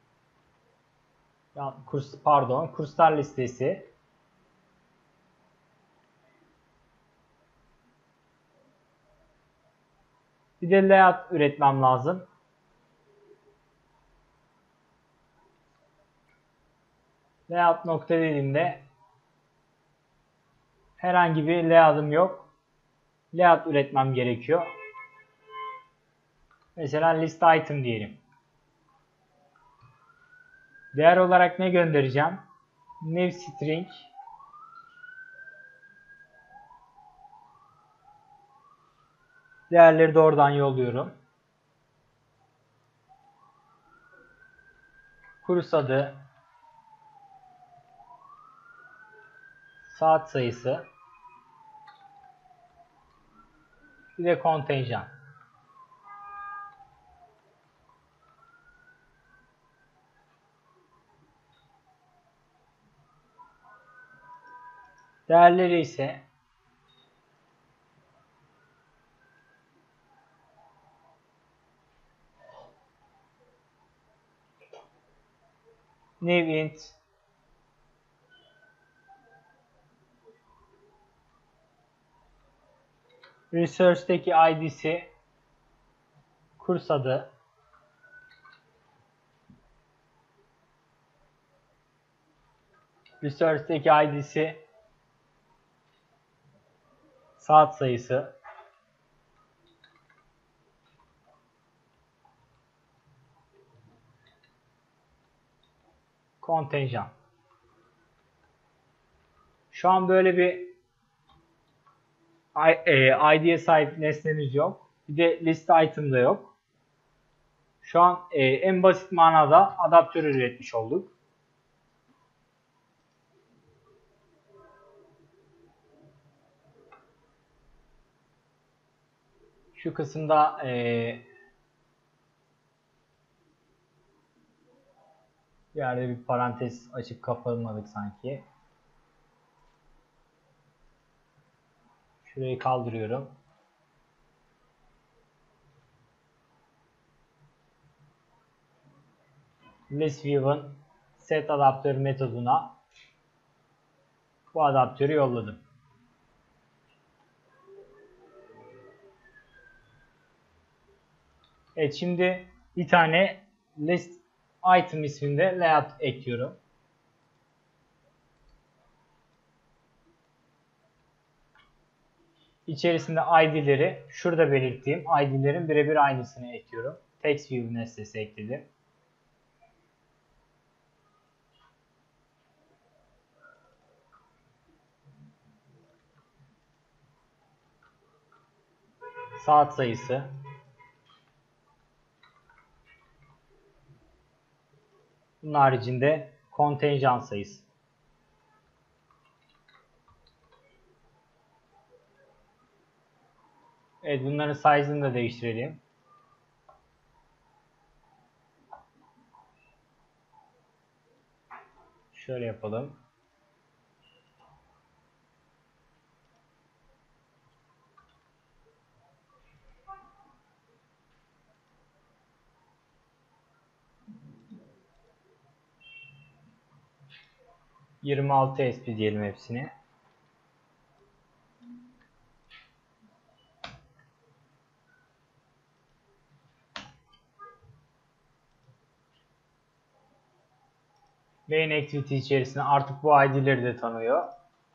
Kurslar listesi. Bir de layout üretmem lazım. Layout nokta dediğimde herhangi bir layout'ım yok. Layout üretmem gerekiyor. Mesela list item diyelim. Değer olarak ne göndereceğim? New string değerleri doğrudan yolluyorum. Kurs adı, saat sayısı, bir de kontenjan. Değerleri ise new int resource'daki id'si kurs adı resource'daki id'si saat sayısı kontenjan. Şu an böyle bir id'ye sahip nesnemiz yok. Bir de list item da yok. Şu an en basit manada adaptör üretmiş olduk. Şu kısımda bir yerde bir parantez açıp kapatmadık sanki. Şurayı kaldırıyorum. ListView'ın set adaptör metoduna Bu adaptörü yolladım. Evet, şimdi bir tane list item isminde layout ekliyorum. İçerisinde ID'leri şurada belirttiğim ID'lerin birebir aynısını ekliyorum. TextView nesnesi ekledim. Saat sayısı. Bunun haricinde kontenjan sayısı. Evet, bunların size'ını da değiştirelim. Şöyle yapalım. SP diyelim hepsini. Main activity içerisinde artık bu ID'leri de tanıyor.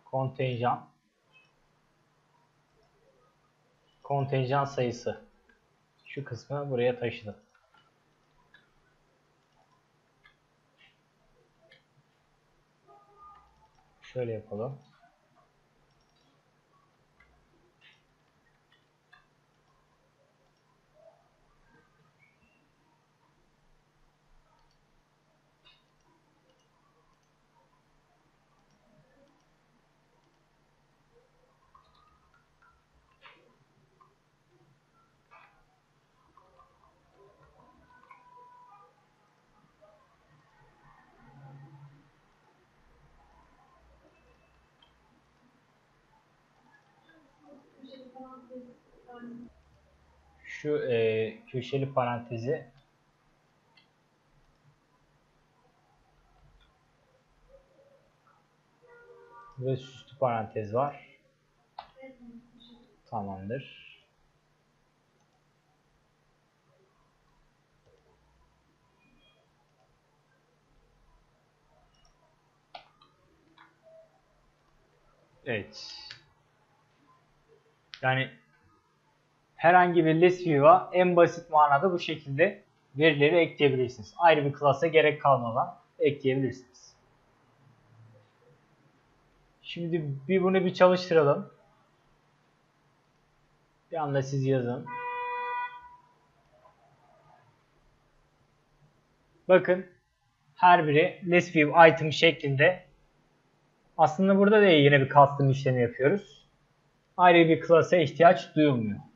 Kontenjan sayısı. Şu kısmı buraya taşıdım. Şöyle yapalım. Şu köşeli parantezi ve süslü parantez var. Tamamdır. Evet. Yani herhangi bir list view'a en basit manada bu şekilde verileri ekleyebilirsiniz. Ayrı bir klasa gerek kalmadan ekleyebilirsiniz. Şimdi bunu bir çalıştıralım. Bir anda siz yazın. Bakın, her biri list view item şeklinde. Aslında burada da yine bir custom işlemi yapıyoruz. Ayrı bir klasa ihtiyaç duyulmuyor.